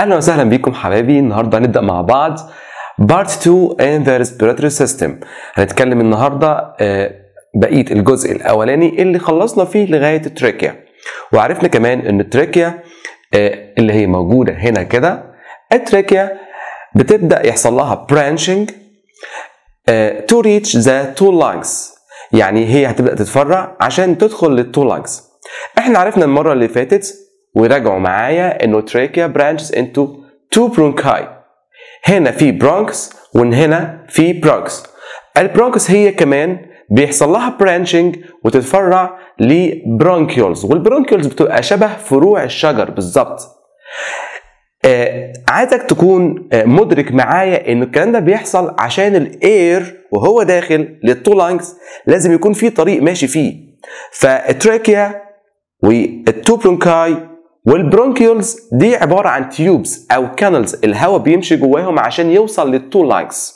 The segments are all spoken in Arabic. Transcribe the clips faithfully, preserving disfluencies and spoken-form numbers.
اهلا وسهلا بيكم حبايبي. النهارده هنبدا مع بعض Part two in the respiratory system. هنتكلم النهارده بقيه الجزء الاولاني اللي خلصنا فيه لغايه التراكيا، وعرفنا كمان ان التراكيا اللي هي موجوده هنا كده، التراكيا بتبدا يحصل لها branching to reach the two lungs، يعني هي هتبدا تتفرع عشان تدخل للتو lungs. احنا عرفنا المره اللي فاتت وراجعوا معايا انه trachea branches into two bronchi. هنا في برونكس وهنا في برونكس. البرونكس هي كمان بيحصل لها branching وتتفرع لبرونكيولز، والبرونكيولز بتبقى شبه فروع الشجر بالظبط. آه عايزك تكون آه مدرك معايا ان الكلام ده بيحصل عشان الاير وهو داخل للتو لانجز لازم يكون في طريق ماشي فيه. فالتراكيا والتو برونكاي والبرونكيولز دي عباره عن تيوبز او كانلز الهواء بيمشي جواهم عشان يوصل للتو لانجز.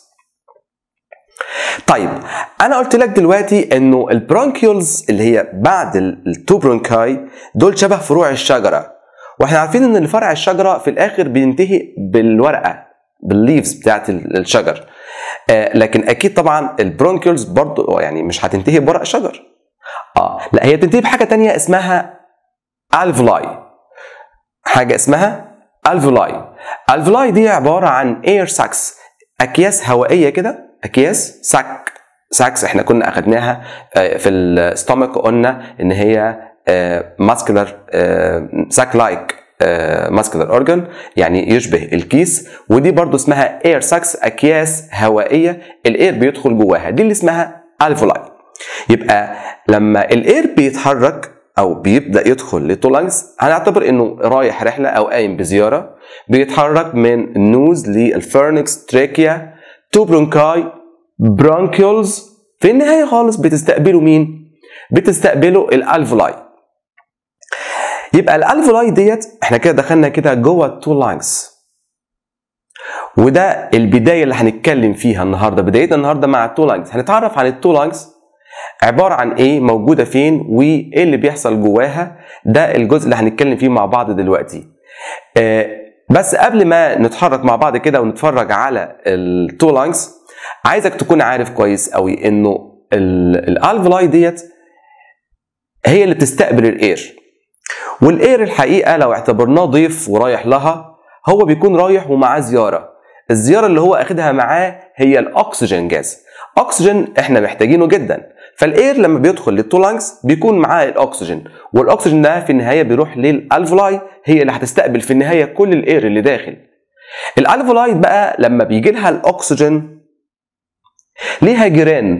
طيب انا قلت لك دلوقتي انه البرونكيولز اللي هي بعد التو برونكاي دول شبه فروع الشجره، واحنا عارفين ان الفرع الشجره في الاخر بينتهي بالورقه بالليفز بتاعت الشجر. آه لكن اكيد طبعا البرونكيولز برضو يعني مش هتنتهي بورق شجر، اه لا هي بتنتهي بحاجه تانية اسمها الفولاي. حاجه اسمها الفولاي. الفولاي دي عباره عن اير ساكس، اكياس هوائيه كده، اكياس ساك ساكس احنا كنا اخدناها في الستومك، قلنا ان هي ماسكولار ساك لايك ماسكولار اورجان، يعني يشبه الكيس، ودي برضو اسمها اير ساكس، اكياس هوائيه الاير بيدخل جواها، دي اللي اسمها الفولاي. يبقى لما الاير بيتحرك او بيبدا يدخل للتو لانجز هنعتبر انه رايح رحله او قايم بزياره، بيتحرك من النوز للفيرنكس، تراكيا، تو برونكاي، برونكيولز، في النهايه خالص بتستقبلوا مين؟ بتستقبلوا الالفولاي. يبقى الالفولاي ديت احنا كده دخلنا كده جوه التو لانجز، وده البدايه اللي هنتكلم فيها النهارده. بدايتنا النهارده مع التو لانجز هنتعرف عن التو لانجز عباره عن ايه، موجوده فين، وايه اللي بيحصل جواها. ده الجزء اللي هنتكلم فيه مع بعض دلوقتي. آه بس قبل ما نتحرك مع بعض كده ونتفرج على التو لانجز، عايزك تكون عارف كويس قوي انه الالفولاي ديت هي اللي بتستقبل الاير، والاير الحقيقه لو اعتبرناه ضيف ورايح لها، هو بيكون رايح ومعاه زياره. الزياره اللي هو اخدها معاه هي الاكسجين جاز. اكسجين احنا محتاجينه جدا، فالاير لما بيدخل للتو لانجز بيكون معاه الاكسجين، والاكسجين ده في النهايه بيروح للالفولاي، هي اللي هتستقبل في النهايه كل الاير اللي داخل. الالفولاي بقى لما بيجي لها الاكسجين ليها جيران،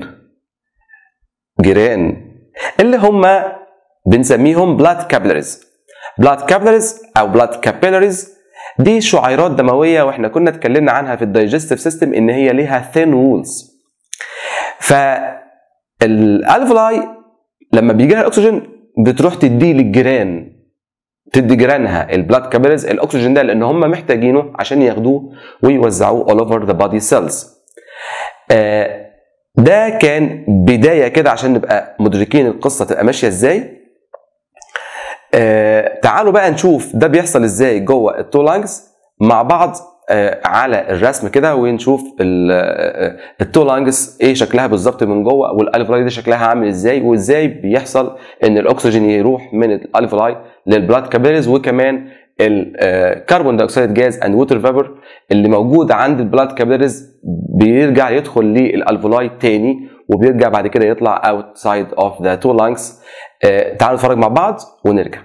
جيران اللي هم بنسميهم بلاد كابيلاريز. بلاد كابيلاريز او بلاد كابيلاريز دي شعيرات دمويه، واحنا كنا اتكلمنا عنها في الدايجستيف سيستم ان هي ليها ثين وولز. ف الالفولاي لما بيجي لها الاكسجين بتروح تديه للجيران، تدي جيرانها البلاد كابيلاريز الاكسجين ده، لان هم محتاجينه عشان ياخدوه ويوزعوه all over the body cells. آه ده كان بدايه كده عشان نبقى مدركين القصه تبقى ماشيه ازاي. آه تعالوا بقى نشوف ده بيحصل ازاي جوه التو لانجز مع بعض آه على الرسم كده، ونشوف التو لانجز ايه شكلها بالظبط من جوه، والالفولاي دي شكلها عامل ازاي، وازاي بيحصل ان الاكسجين يروح من الالفولاي للبلاد كابيلاريز، وكمان الكربون دايوكسيد جاز اند ووتر فابور اللي موجود عند البلاد كابيلاريز بيرجع يدخل للالفولاي تاني، وبيرجع بعد كده يطلع outside of the two lungs. آه تعالوا نتفرج مع بعض ونرجع.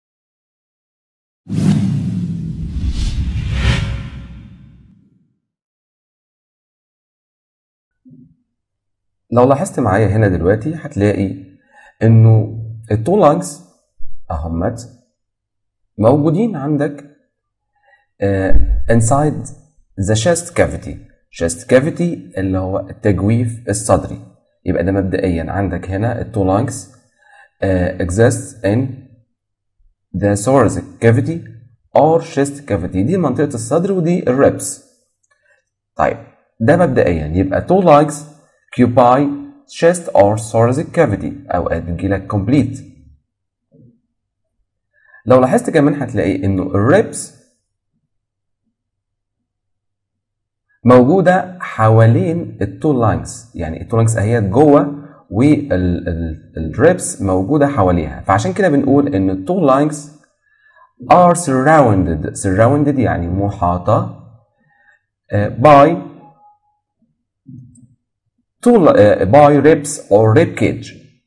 لو لاحظت معايا هنا دلوقتي هتلاقي انه التو لانجز اهمت موجودين عندك uh, inside the chest cavity. chest cavity اللي هو التجويف الصدري. يبقى ده مبدئيا عندك هنا التو لانجز uh, exists in the thoracic cavity or chest cavity. دي منطقة الصدر ودي الريبس. طيب ده مبدئيا يبقى two lungs occupy chest or thoracic cavity، اوقات بتجيلك complete. لو لاحظت كمان هتلاقي انه الريبس موجوده حوالين التو لانجز، يعني التو لانجز اهي جوه والريبس موجوده حواليها، فعشان كده بنقول ان التو لانجز are surrounded surrounded يعني محاطه uh, by two uh, by ribs or rib cage.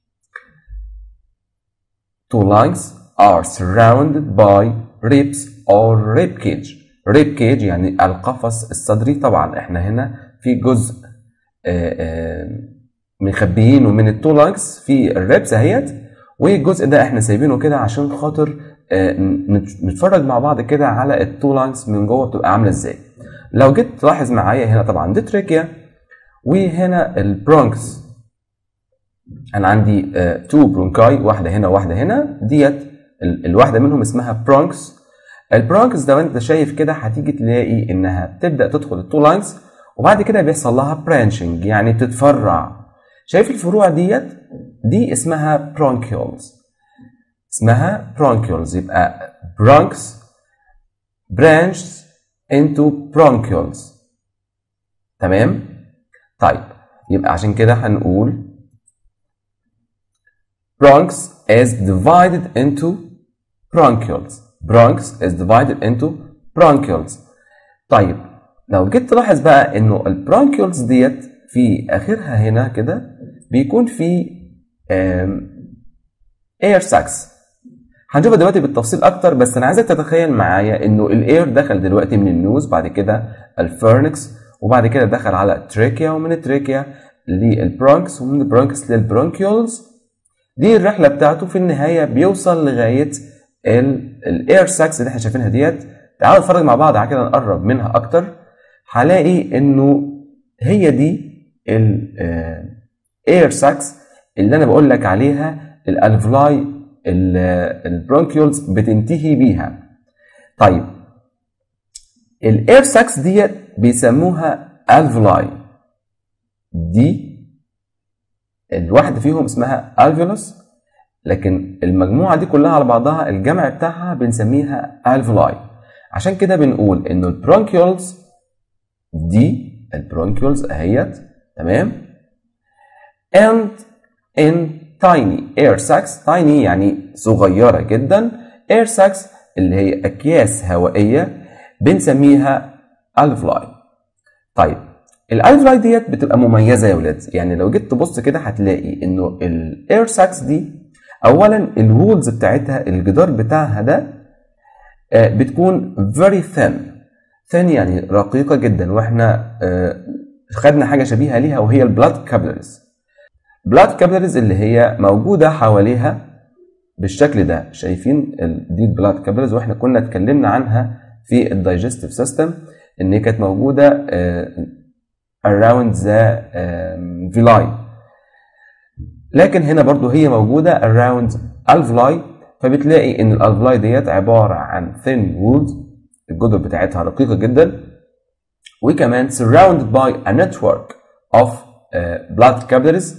Two lungs are surrounded by ribs or rib cage. rib cage يعني القفص الصدري. طبعا احنا هنا في جزء uh, uh, مخبيينه من التو لانجز في الريبس اهيت، والجزء ده احنا سايبينه كده عشان خاطر آه نتفرج مع بعض كده على التو لانجز من جوه بتبقى عامله ازاي. لو جيت تلاحظ معايا هنا طبعا دي تريكيا وهنا البرونكس، انا عندي آه تو برونكاي، واحده هنا وواحده هنا، ديت الواحده منهم اسمها برونكس. البرونكس ده انت شايف كده هتيجي تلاقي انها بتبدا تدخل التو لانجز وبعد كده بيحصل لها برانشنج يعني بتتفرع. شايف الفروع ديت دي اسمها برونكيولز، اسمها برونكيولز. يبقى برونكس branches into bronchioles. تمام؟ طيب يبقى عشان كده هنقول bronchs is divided into bronchioles. bronchs is divided into bronchioles. طيب لو جيت تلاحظ بقى انه البرونكيولز ديت في اخرها هنا كده بيكون في اير ساكس. هنشوفها دلوقتي بالتفصيل اكتر، بس انا عايزك تتخيل معايا انه الاير دخل دلوقتي من النوز، بعد كده الفيرنكس، وبعد كده دخل على التريكيا، ومن التريكيا للبرونكس، ومن البرونكس للبرونكيولز. دي الرحله بتاعته، في النهايه بيوصل لغايه الاير ساكس اللي احنا شايفينها ديت. تعالوا نتفرج مع بعض على كده نقرب منها اكتر. هلاقي انه هي دي الاير ساكس اللي انا بقول لك عليها الالفلاي البرونكيولز بتنتهي بيها. طيب الاير ساكس ديت بيسموها الفلاي، دي الواحده فيهم اسمها الفيولوس، لكن المجموعه دي كلها على بعضها الجمع بتاعها بنسميها الفلاي. عشان كده بنقول انه البرونكيولز دي البرونكيولز اهيت، تمام، and in tiny air sacs. tiny يعني صغيرة جدا، air sacs اللي هي أكياس هوائية بنسميها alveoli. طيب الالفلاي ديت بتبقى مميزة يا ولاد، يعني لو جيت تبص كده هتلاقي انه الاير ساكس دي اولا الوولز بتاعتها الجدار بتاعها ده بتكون very thin. thin يعني رقيقة جدا، واحنا خدنا حاجة شبيهة ليها وهي البلاد كابيلاريز. بلاد كابيلاريز اللي هي موجودة حواليها بالشكل ده، شايفين دي البلاد كابيلاريز، واحنا كنا اتكلمنا عنها في الدايجستيف سيستم ان هي كانت موجودة around the villi، لكن هنا برضو هي موجودة around alveoli. فبتلاقي ان الالفلاي ديت عبارة عن thin walls، الجدر بتاعتها رقيقة جدا، وكمان surrounded by a network of uh, blood capillaries.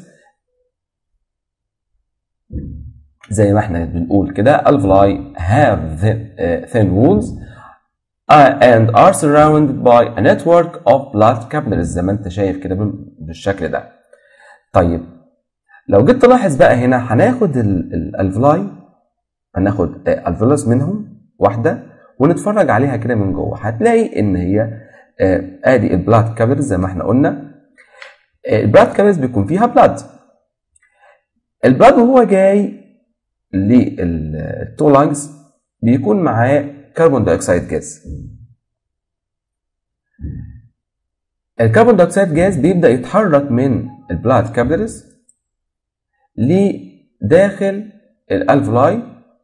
زي ما احنا بنقول كده alveoli have thin, uh, thin walls uh, and are surrounded by a network of blood capillaries، زي ما انت شايف كده بالشكل ده. طيب لو جيت تلاحظ بقى هنا هناخد الالفلاي، هناخد الفيولوس منهم واحده ونتفرج عليها كده من جوه، هتلاقي ان هي ادي البلاد كابيلاريز زي ما احنا قلنا. البلاد كابيلاريز بيكون فيها بلاد، البلاد وهو جاي للتو لانجز بيكون معاه كربون دايوكسيد جاز. الكربون دايوكسيد جاز بيبدا يتحرك من البلاد كابيلاريز لداخل الالفلاي،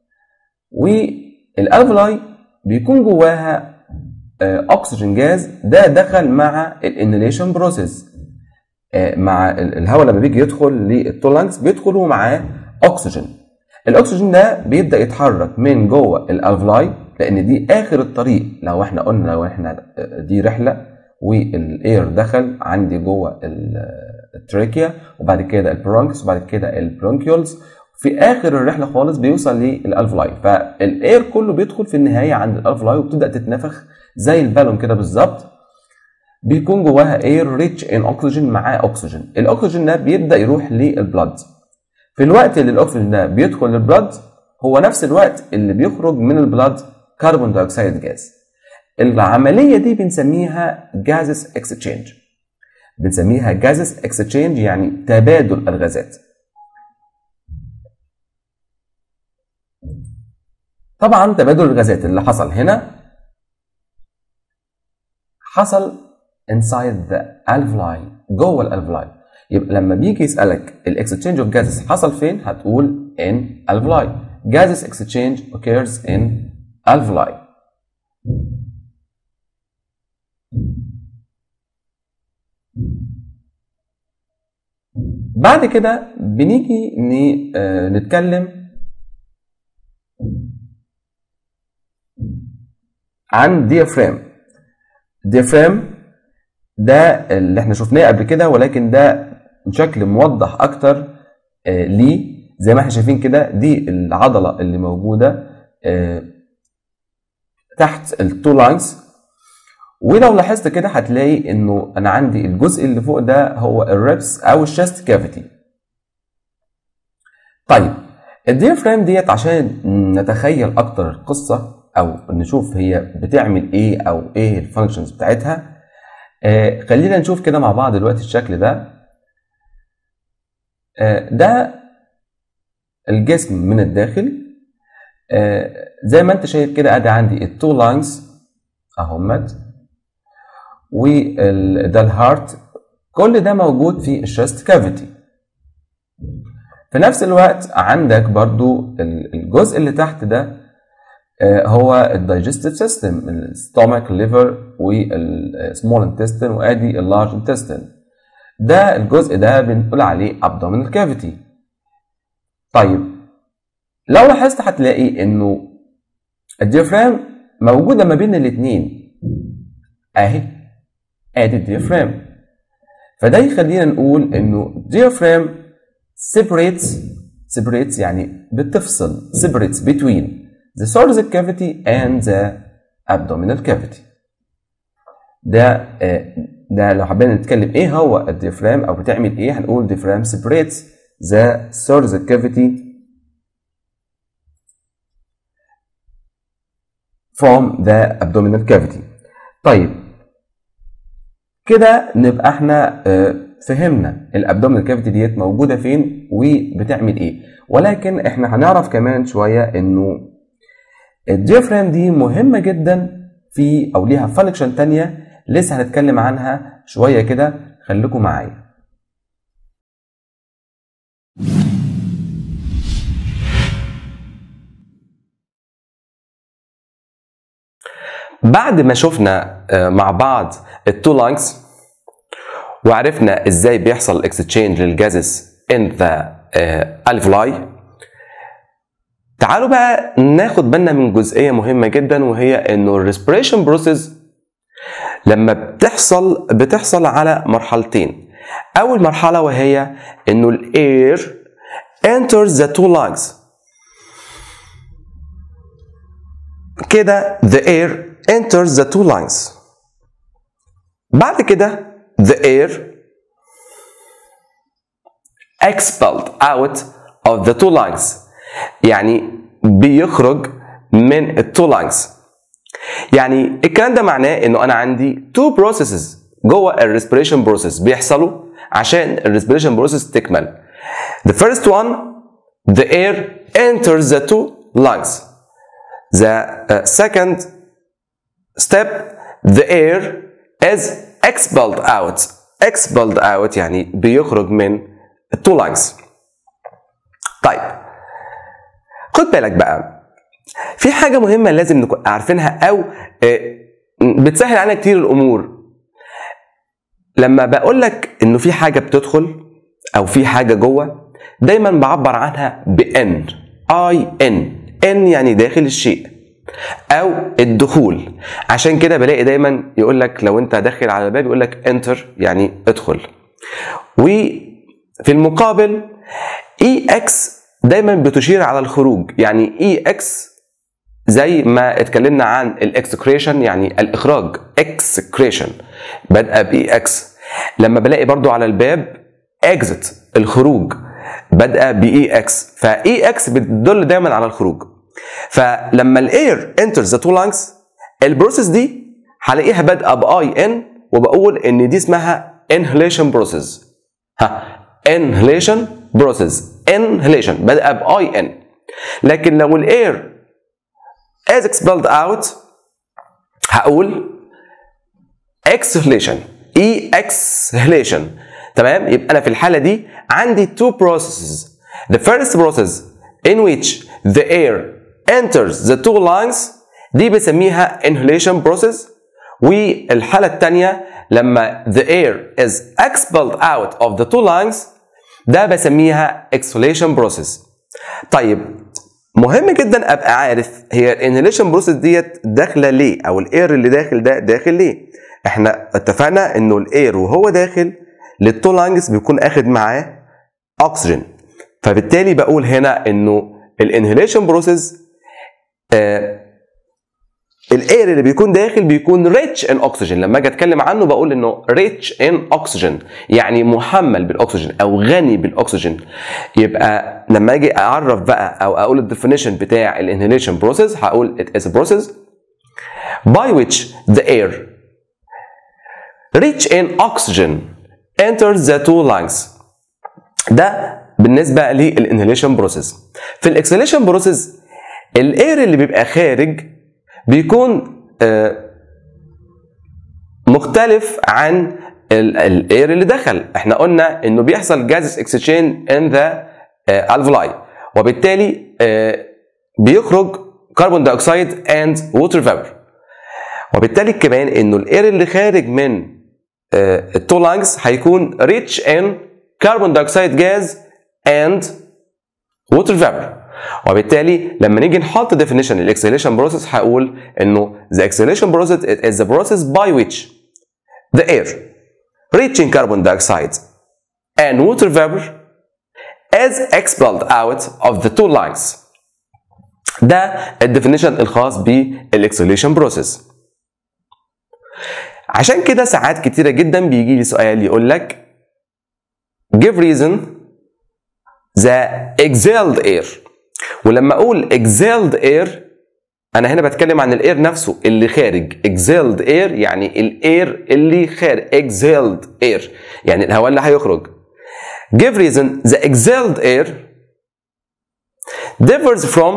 والالفلاي بيكون جواها اكسجين جاز، ده دخل مع الانيليشن بروسيس. مع الهواء لما بيجي يدخل للتو لانجز بيدخلوا معاه اكسجين. الاكسجين ده بيبدا يتحرك من جوه الالفلاي، لان دي اخر الطريق. لو احنا قلنا لو احنا دي رحله والاير دخل عندي جوه التريكيا وبعد كده البرونكس وبعد كده البرونكيولز، في اخر الرحله خالص بيوصل للالفلاي، فالاير كله بيدخل في النهايه عند الالفلاي وبتبدا تتنفخ زي البالون كده بالظبط. بيكون جواها اير ريتش ان اوكسجين معاه اكسجين. الاكسجين ده بيبدا يروح للبلد. في الوقت اللي الاكسجين ده بيدخل للبلد هو نفس الوقت اللي بيخرج من البلد كربون دايوكسيد جاز. العمليه دي بنسميها جازس اكستشينج. بنسميها جازس اكستشينج يعني تبادل الغازات. طبعا تبادل الغازات اللي حصل هنا حصل inside the alveoli، جوه الالفلاي. يبقى لما بيجي يسألك الاكستشينج اوف جازز حصل فين هتقول in alveoli. gases exchange occurs in alveoli. بعد كده بنيجي نتكلم عن ديافرام. ديافرام ده اللي احنا شفناه قبل كده، ولكن ده بشكل موضح اكتر آه ليه. زي ما احنا شايفين كده دي العضله اللي موجوده آه تحت التو لاينز، ولو لاحظت كده هتلاقي انه انا عندي الجزء اللي فوق ده هو الريبس او الشست كافيتي. طيب الديافرام ديت عشان نتخيل اكتر القصه او نشوف هي بتعمل ايه او ايه الفانكشنز بتاعتها، آه خلينا نشوف كده مع بعض دلوقتي الشكل ده. آه ده الجسم من الداخل. آه زي ما انت شايف كده ادي عندي التو لانجز اهمت، وده الهارت. كل ده موجود في الشست كافيتي. في نفس الوقت عندك برضو الجزء اللي تحت ده هو الدايجستيف سيستم، الستومك، الليفر، والسمول انتستين، وادي اللارج انتستين. ده الجزء ده بنقول عليه abdominal cavity. طيب لو لاحظت هتلاقي انه الديافرام موجوده ما بين الاثنين اهي، ادي الديافرام. فده يخلينا نقول انه diaphragm separates separates يعني بتفصل separates between the thoracic cavity and the abdominal cavity. ده ده لو حبينا نتكلم ايه هو الديافرام او بتعمل ايه هنقول diaphragm separates the thoracic cavity from the abdominal cavity. طيب كده نبقى احنا فهمنا الابدومينال كافيتي ديت موجوده فين وبتعمل ايه، ولكن احنا هنعرف كمان شويه انه الديافرام دي مهمه جدا في او ليها فانكشن تانية لسه هنتكلم عنها شويه كده، خليكم معايا. بعد ما شفنا مع بعض التو لانجز وعرفنا ازاي بيحصل اكستشينج للجازز ان ذا الفلاي، تعالوا بقى ناخد بالنا من جزئيه مهمه جدا، وهي انه الريسبيريشن بروسيس لما بتحصل بتحصل على مرحلتين. اول مرحله وهي انه الاير enters the two lungs كده، the air enters the two lungs. بعد كده the air expelled out of the two lungs، يعني بيخرج من التو lungs. يعني الكلام ده معناه انه انا عندي two processes جوه الريسبيريشن بروسيس بيحصلوا عشان الريسبيريشن بروسيس تكمل. The first one the air enters the two lungs. The uh, second step the air is expelled out. expelled out يعني بيخرج من التو لانجز. طيب خد بالك بقى في حاجة مهمة لازم نكون عارفينها او بتسهل علينا كتير الامور. لما بقول لك انه في حاجة بتدخل او في حاجة جوه دايما بعبر عنها بان اي ان ان يعني داخل الشيء او الدخول. عشان كده بلاقي دايما يقول لك لو انت داخل على الباب يقول لك انتر يعني ادخل. وفي المقابل اي اكس دايما بتشير على الخروج، يعني اي اكس زي ما اتكلمنا عن الاكسكريشن يعني الاخراج اكسكريشن بادئه باي اكس. لما بلاقي برضو على الباب اكزت الخروج بادئه باي اكس، فاي اكس بتدل دايما على الخروج. فلما الاير enters the two lungs البروسيس دي هلاقيها بادئه باي ان، وبقول ان دي اسمها inhalation process. ها inhalation process inhalation بادئه باي ان. لكن لو الاير as expelled out هقول exhalation e exhalation. تمام؟ يبقى انا في الحاله دي عندي two processes. The first process in which the air enters the two lungs دي بسميها inhalation process، والحاله الثانيه لما the air is expelled out of the two lungs ده بسميها exhalation process. طيب مهم جدا ابقى عارف هي الانهيليشن بروسيس ديت داخله ليه، او الاير اللي داخل ده داخل ليه. احنا اتفقنا انه الاير وهو داخل للتو لانجز بيكون اخد معاه اكسجين، فبالتالي بقول هنا انه الانهيليشن بروسيس آه الاير اللي بيكون داخل بيكون ريتش ان اكسجين. لما اجي اتكلم عنه بقول انه ريتش ان اكسجين يعني محمل بالاكسجين او غني بالاكسجين. يبقى لما اجي اعرف بقى او اقول الديفينيشن بتاع الانهيليشن بروسيس هقول it is a process by which the air rich in oxygen enters the two lungs. ده بالنسبه للانهيليشن بروسيس. في الاكسليشن بروسيس الاير اللي بيبقى خارج بيكون مختلف عن الاير اللي دخل. احنا قلنا انه بيحصل جازس اكسشينج ان ذا الفلاي، وبالتالي بيخرج كربون دايوكسيد اند ووتر فابر. وبالتالي كمان انه الاير اللي خارج من التو لانجز هيكون ريتش ان كربون دايوكسيد جاز اند ووتر فابر. وبالتالي لما نيجي نحط definition للاكسليشن بروسيس هقول انه the exhalation process is the process by which the air reaching carbon dioxide and water vapor is expelled out of the two lungs. ده الديفينيشن الخاص بالاكسليشن بروسيس. عشان كده ساعات كتيره جدا بيجي لي سؤال يقول لك give reason the exhaled air. ولما اقول exhaled air انا هنا بتكلم عن الاير نفسه اللي خارج. exhaled air يعني الاير اللي خارج، exhaled air يعني الهواء اللي هيخرج. give reason the exhaled air differs from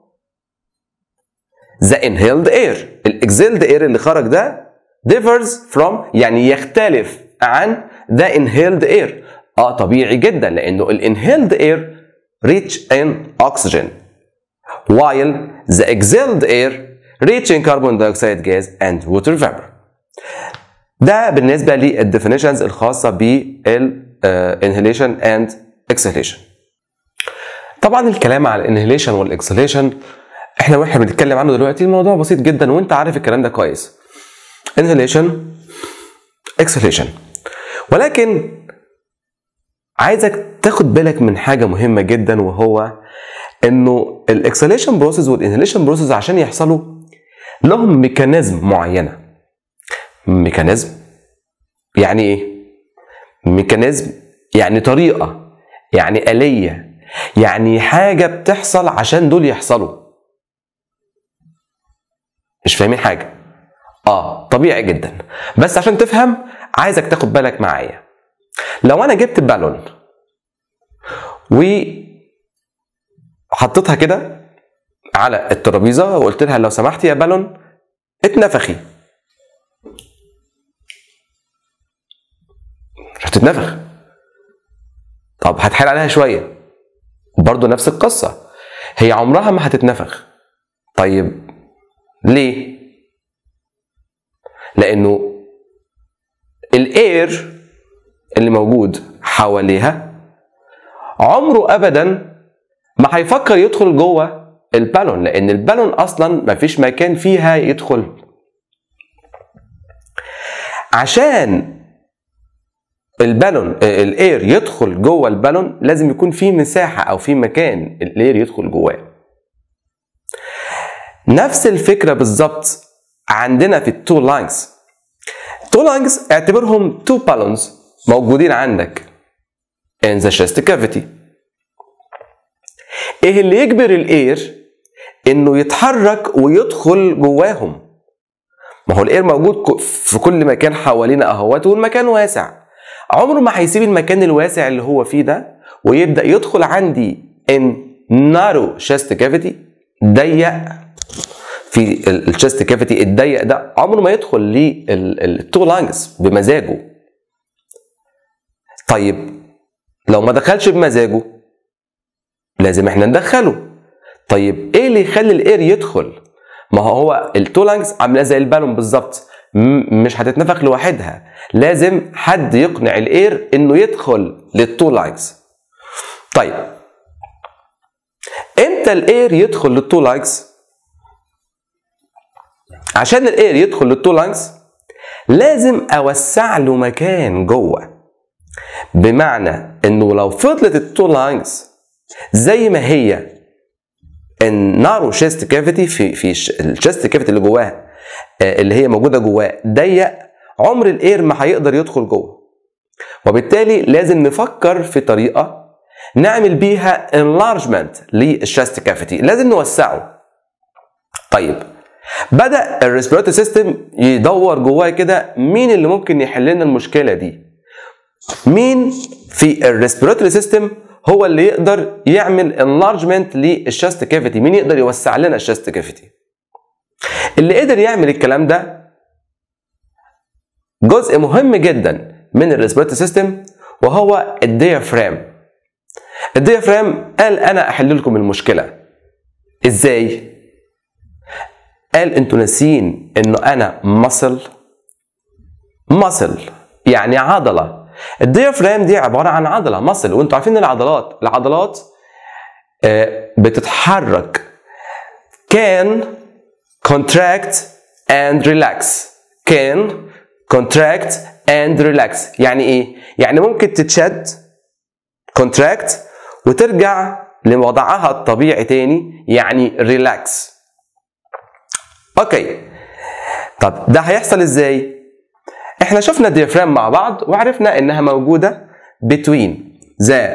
the inhaled air. الاكزيلد air اللي خرج ده differs from يعني يختلف عن the inhaled air. اه طبيعي جدا لانه الانهيلد air rich in oxygen while the exhaled air rich in carbon dioxide gas and water vapor. ده بالنسبة للديفينيشنز الخاصة بال inhalation and exhalation. طبعا الكلام على الانهيليشن والاكسهاليشن احنا واحنا بنتكلم عنه دلوقتي الموضوع بسيط جدا وانت عارف الكلام ده كويس. inhalation exhalation. ولكن عايزك تاخد بالك من حاجه مهمه جدا، وهو انه الاكسليشن بروسيس والانهيليشن بروسيس عشان يحصلوا لهم ميكانيزم معينه. ميكانيزم يعني ايه؟ ميكانيزم يعني طريقه، يعني آلية، يعني حاجه بتحصل عشان دول يحصلوا. مش فاهمين حاجه؟ اه طبيعي جدا، بس عشان تفهم عايزك تاخد بالك معايا. لو انا جبت بالون وحطيتها كده على الترابيزه وقلت لها لو سمحت يا بالون اتنفخي، مش هتتنفخ. طب هتحايل عليها شويه، برضو نفس القصه، هي عمرها ما هتتنفخ. طيب ليه؟ لانه الاير اللي موجود حواليها عمره ابدا ما هيفكر يدخل جوه البالون، لان البالون اصلا ما فيش مكان فيها يدخل. عشان البالون الاير يدخل جوه البالون لازم يكون في مساحه او في مكان الاير يدخل جواه. نفس الفكره بالظبط عندنا في التو لانجز. تو لانجز اعتبرهم تو بالونز موجودين عندك in the chest cavity. ايه اللي يجبر الاير انه يتحرك ويدخل جواهم؟ ما هو الاير موجود في كل مكان حوالينا اهوت، والمكان واسع، عمره ما هيسيب المكان الواسع اللي هو فيه ده ويبدا يدخل عندي in narrow chest cavity ضيق. في الشست كافيتي الضيق ده عمره ما يدخل للتو لانجز بمزاجه. طيب لو ما دخلش بمزاجه لازم احنا ندخله. طيب ايه اللي يخلي الاير يدخل؟ ما هو التو لانجز عامله زي البالون بالظبط، مش هتتنفخ لوحدها، لازم حد يقنع الاير انه يدخل للتو لانجز. طيب امتى الاير يدخل للتو لانجز؟ عشان الاير يدخل للتو لانجز لازم اوسع له مكان جوه. بمعنى انه لو فضلت التو لانجز زي ما هي النارو شيست كافيتي في في الشيست كافيتي اللي جواها اللي هي موجوده جواه ضيق، عمر الاير ما هيقدر يدخل جوه. وبالتالي لازم نفكر في طريقه نعمل بيها enlargement للشيست كافيتي، لازم نوسعه. طيب بدأ الريسبيراتوري سيستم يدور جواه كده مين اللي ممكن يحل لنا المشكله دي؟ مين في الريسبيراتوري سيستم هو اللي يقدر يعمل انلارجمنت للشست كافيتي؟ مين يقدر يوسع لنا الشست كافيتي؟ اللي قدر يعمل الكلام ده جزء مهم جدا من الريسبيراتوري سيستم وهو الديافرام. الديافرام قال انا احل لكم المشكله. ازاي؟ قال انتوا ناسيين انه انا ماسل ماسل يعني عضله. الديافرام دي عباره عن عضله ماسل، وانتوا عارفين العضلات العضلات آه بتتحرك can contract and relax can contract and relax. يعني ايه؟ يعني ممكن تتشد contract وترجع لوضعها الطبيعي تاني، يعني relax. اوكي طب ده هيحصل ازاي؟ احنا شفنا الديافرام مع بعض وعرفنا انها موجوده between the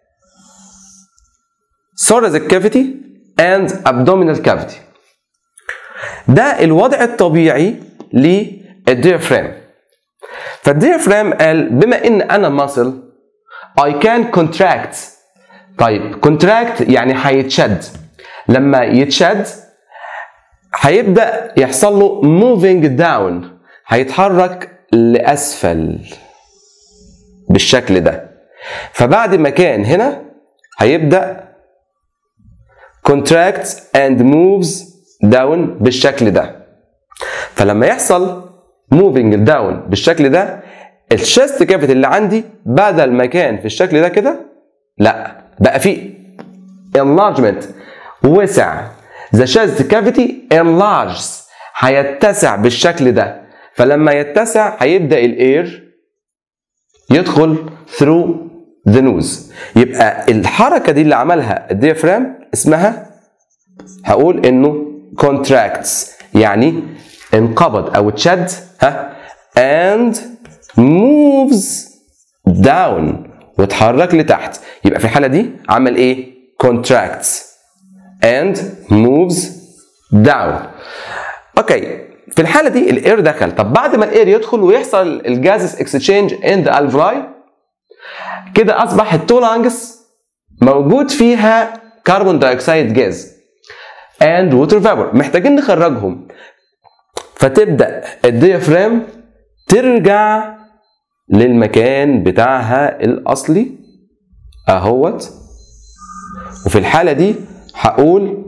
thoracic cavity and abdominal cavity. ده الوضع الطبيعي للديافرام. فالديافرام قال بما ان انا muscle I can contract. طيب contract يعني هيتشد، لما يتشد هيبدأ يحصل له moving down، هيتحرك لأسفل بالشكل ده. فبعد ما كان هنا هيبدأ contracts and moves down بالشكل ده. فلما يحصل moving down بالشكل ده الشست كافيتي اللي عندي بدل ما كان في الشكل ده كده لا بقى فيه enlargement، وسع. The chest cavity enlarges، هيتسع بالشكل ده. فلما يتسع هيبدأ الاير يدخل through the nose. يبقى الحركة دي اللي عملها الديافرام اسمها هقول انه contracts يعني انقبض او اتشد ها and moves down واتحرك لتحت. يبقى في الحالة دي عمل ايه؟ contracts and moves down. اوكي في الحالة دي الاير دخل. طب بعد ما الاير يدخل ويحصل الجازز اكسشينج ان ذا الفلاي كده اصبح التو لانجز موجود فيها كربون دايوكسيد جاز and water vapor، محتاجين نخرجهم. فتبدأ الديافرام ترجع للمكان بتاعها الأصلي اهوت. وفي الحالة دي هقول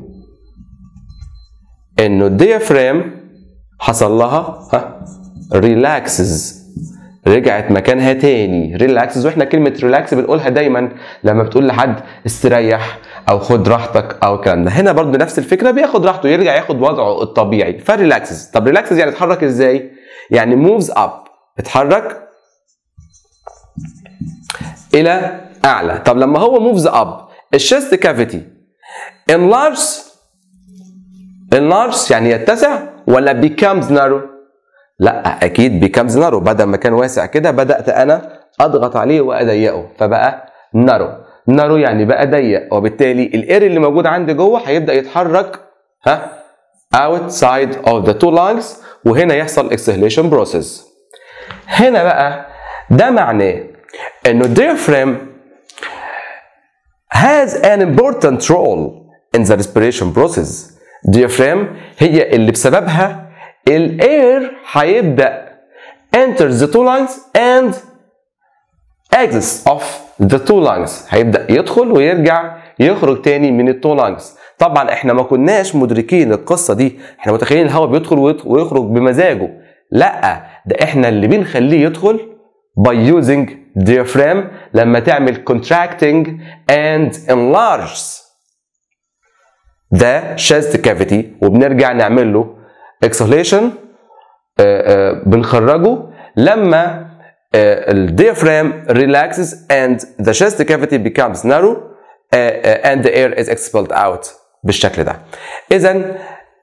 انه الديافرام حصل لها ها ريلاكسز، رجعت مكانها تاني ريلاكسز. واحنا كلمة ريلاكس بنقولها دايما لما بتقول لحد استريح او خد راحتك او الكلام ده. هنا برضه نفس الفكرة، بياخد راحته يرجع ياخد وضعه الطبيعي فريلاكسز. طب ريلاكسز يعني اتحرك ازاي؟ يعني موفز اب، اتحرك الى اعلى. طب لما هو موفز اب الشست كافيتي enlarge enlarges يعني يتسع ولا becomes narrow؟ لا اكيد becomes narrow، بدل ما كان واسع كده بدات انا اضغط عليه واضيقه فبقى narrow. narrow يعني بقى ضيق، وبالتالي الاير اللي موجود عندي جوه هيبدا يتحرك ها outside of the two lungs، وهنا يحصل exhalation process. هنا بقى ده معناه انه diaphragm has an important role in the respiration process. diaphragm هي اللي بسببها الاير هيبدا enter the two lungs and exits of the two lungs، هيبدا يدخل ويرجع يخرج تاني من التو lungs. طبعا احنا ما كناش مدركين القصه دي، احنا متخيلين الهواء بيدخل ويخرج بمزاجه، لا ده احنا اللي بنخليه يدخل by using diaphragm لما تعمل contracting and enlarges the chest cavity، وبنرجع نعمل له exhalation بنخرجه لما الديافرام relaxes and the chest cavity becomes narrow and the air is expelled out بالشكل ده. إذا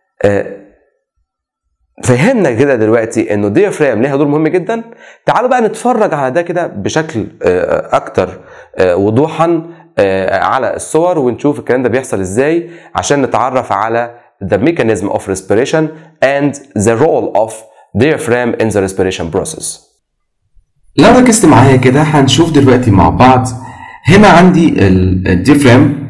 فهمنا كده دلوقتي انه الديافرام ليها دور مهم جدا. تعالوا بقى نتفرج على ده كده بشكل اكتر وضوحا على الصور ونشوف الكلام ده بيحصل ازاي عشان نتعرف على the mechanism of respiration and the role of diaphragm in the respiration process. لو ركزت معايا كده هنشوف دلوقتي مع بعض. هنا عندي الديافرام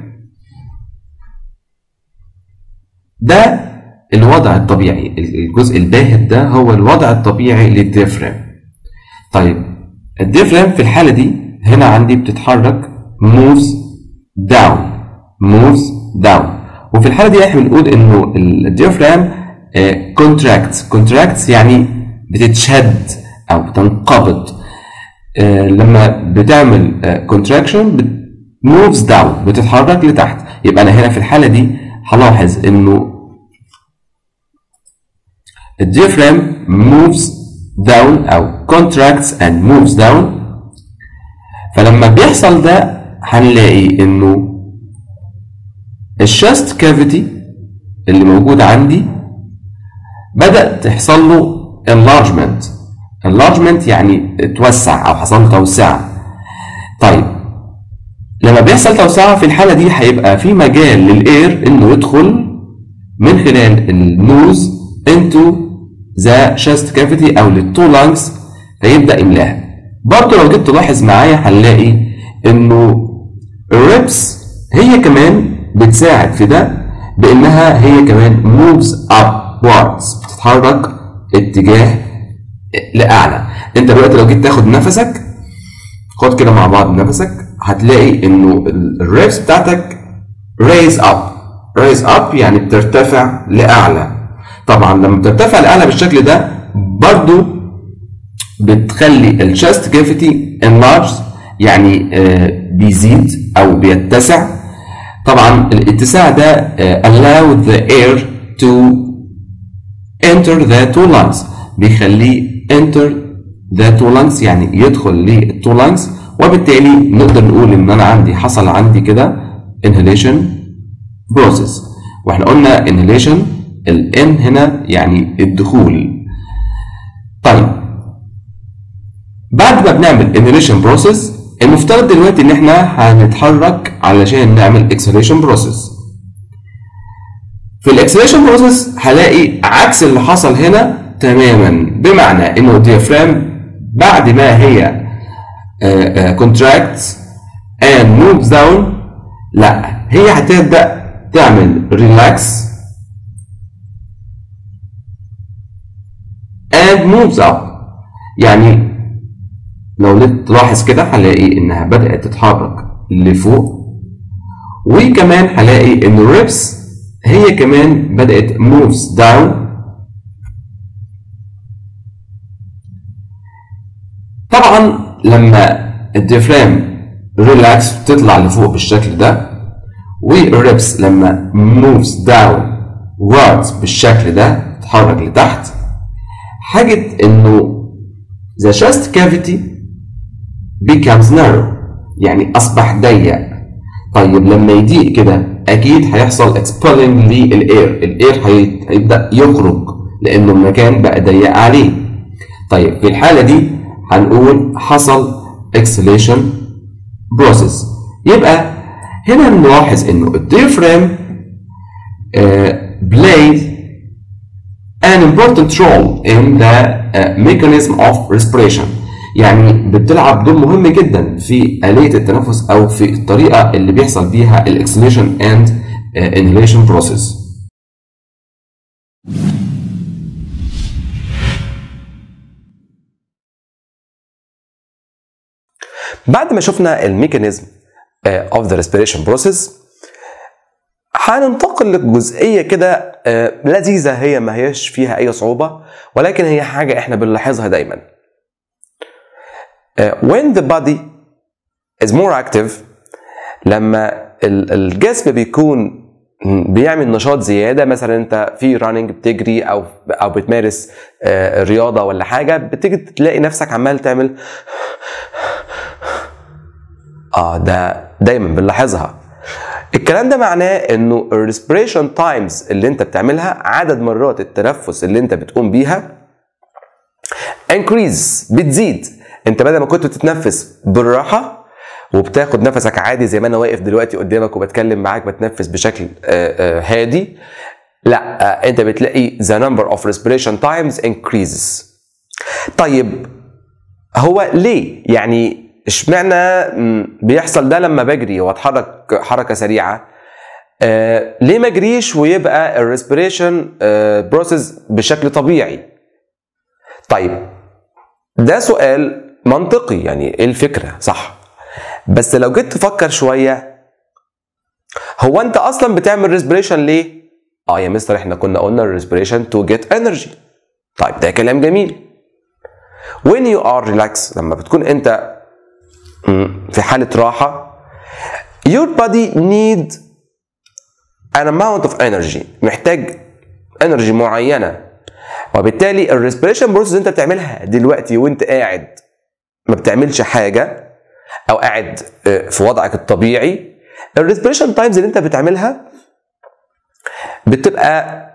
ده الوضع الطبيعي، الجزء الباهت ده هو الوضع الطبيعي للديافرام. طيب الديافرام في الحالة دي هنا عندي بتتحرك moves down moves down، وفي الحالة دي احنا بنقول انه الديافرام contracts contracts يعني بتتشد او بتنقبض. لما بتعمل contraction moves down بتتحرك لتحت. يبقى انا هنا في الحالة دي هلاحظ انه الديافرام moves down أو contracts and moves down. فلما بيحصل ده هنلاقي إنه الشست كافيتي اللي موجود عندي بدأ تحصل له enlargement. enlargement يعني اتوسع أو حصل له توسعة. طيب لما بيحصل توسعة في الحالة دي هيبقى في مجال للإير إنه يدخل من خلال النوز into the chest cavity او للتو lungs فيبدا يملاها. برضه لو جيت تلاحظ معايا هنلاقي انه الريبس هي كمان بتساعد في ده بانها هي كمان moves upwards بتتحرك اتجاه لاعلى. انت دلوقتي لو جيت تاخد نفسك خد كده مع بعض نفسك هتلاقي انه الريبس بتاعتك raise up raise up يعني بترتفع لاعلى. طبعا لما بترتفع لاعلى بالشكل ده برضو بتخلي الشست كافيتي enlarge يعني بيزيد او بيتسع. طبعا الاتساع ده allow the air to enter the two lungs بيخليه enter the two lungs يعني يدخل للتو lungs، وبالتالي نقدر نقول ان انا عندي حصل عندي كده inhalation process. واحنا قلنا inhalation الان هنا يعني الدخول. طيب بعد ما بنعمل inhalation process المفترض دلوقتي ان احنا هنتحرك علشان نعمل exhalation process. في الاكسليشن بروسيس هلاقي عكس اللي حصل هنا تماما، بمعنى انه الديافرام بعد ما هي contracts and moves down لا هي هتبدأ تعمل relax and moves up. يعني لو تلاحظ كده هلاقي انها بدأت تتحرك لفوق، وكمان هلاقي ان الريبس هي كمان بدأت moves down. طبعا لما الديافرام ريلاكس بتطلع لفوق بالشكل ده، والريبس لما moves down wards بالشكل ده تتحرك لتحت، حاجة انه the chest cavity becomes narrow يعني اصبح ضيق. طيب لما يضيق كده اكيد هيحصل expelling للاير، الاير هيبدا يخرج لانه المكان بقى ضيق عليه. طيب في الحاله دي هنقول حصل exhalation process. يبقى هنا نلاحظ انه الdiaphragm uh, plays an important role in the uh, mechanism of respiration. يعني بتلعب دور مهم جدا في آلية التنفس او في الطريقة اللي بيحصل بيها ال exhalation and uh, inhalation process. بعد ما شفنا الميكانيزم of the respiration process هننتقل لجزئية كده لذيذة، هي ما هيش فيها أي صعوبة ولكن هي حاجة احنا بنلاحظها دايما. when the body is more active، لما الجسم بيكون بيعمل نشاط زيادة، مثلا انت في رانينج بتجري او او بتمارس رياضة ولا حاجة، بتيجي تلاقي نفسك عمال تعمل اه ده دايما بنلاحظها. الكلام ده معناه انه الريسبريشن تايمز اللي انت بتعملها، عدد مرات التنفس اللي انت بتقوم بيها increase، بتزيد. انت بدل ما كنت بتتنفس بالراحه وبتاخد نفسك عادي زي ما انا واقف دلوقتي قدامك وبتكلم معاك بتنفس بشكل هادي، لا انت بتلاقي the number of respiration times increases. طيب هو ليه؟ يعني اشمعنى بيحصل ده لما بجري واتحرك حركه سريعه؟ آه ليه ما اجريش ويبقى الريسبريشن آه بروسيس بشكل طبيعي؟ طيب ده سؤال منطقي، يعني ايه الفكره؟ صح، بس لو جيت تفكر شويه، هو انت اصلا بتعمل ريسبريشن ليه؟ اه يا مستر احنا كنا قلنا الريسبريشن تو جيت انرجي. طيب ده كلام جميل. when you are relaxed، لما بتكون انت في حالة راحة، your body need an amount of energy، محتاج energy معينة، وبالتالي الريسبريشن بروسيس انت بتعملها دلوقتي وانت قاعد ما بتعملش حاجة او قاعد في وضعك الطبيعي، الريسبريشن تايمز اللي انت بتعملها بتبقى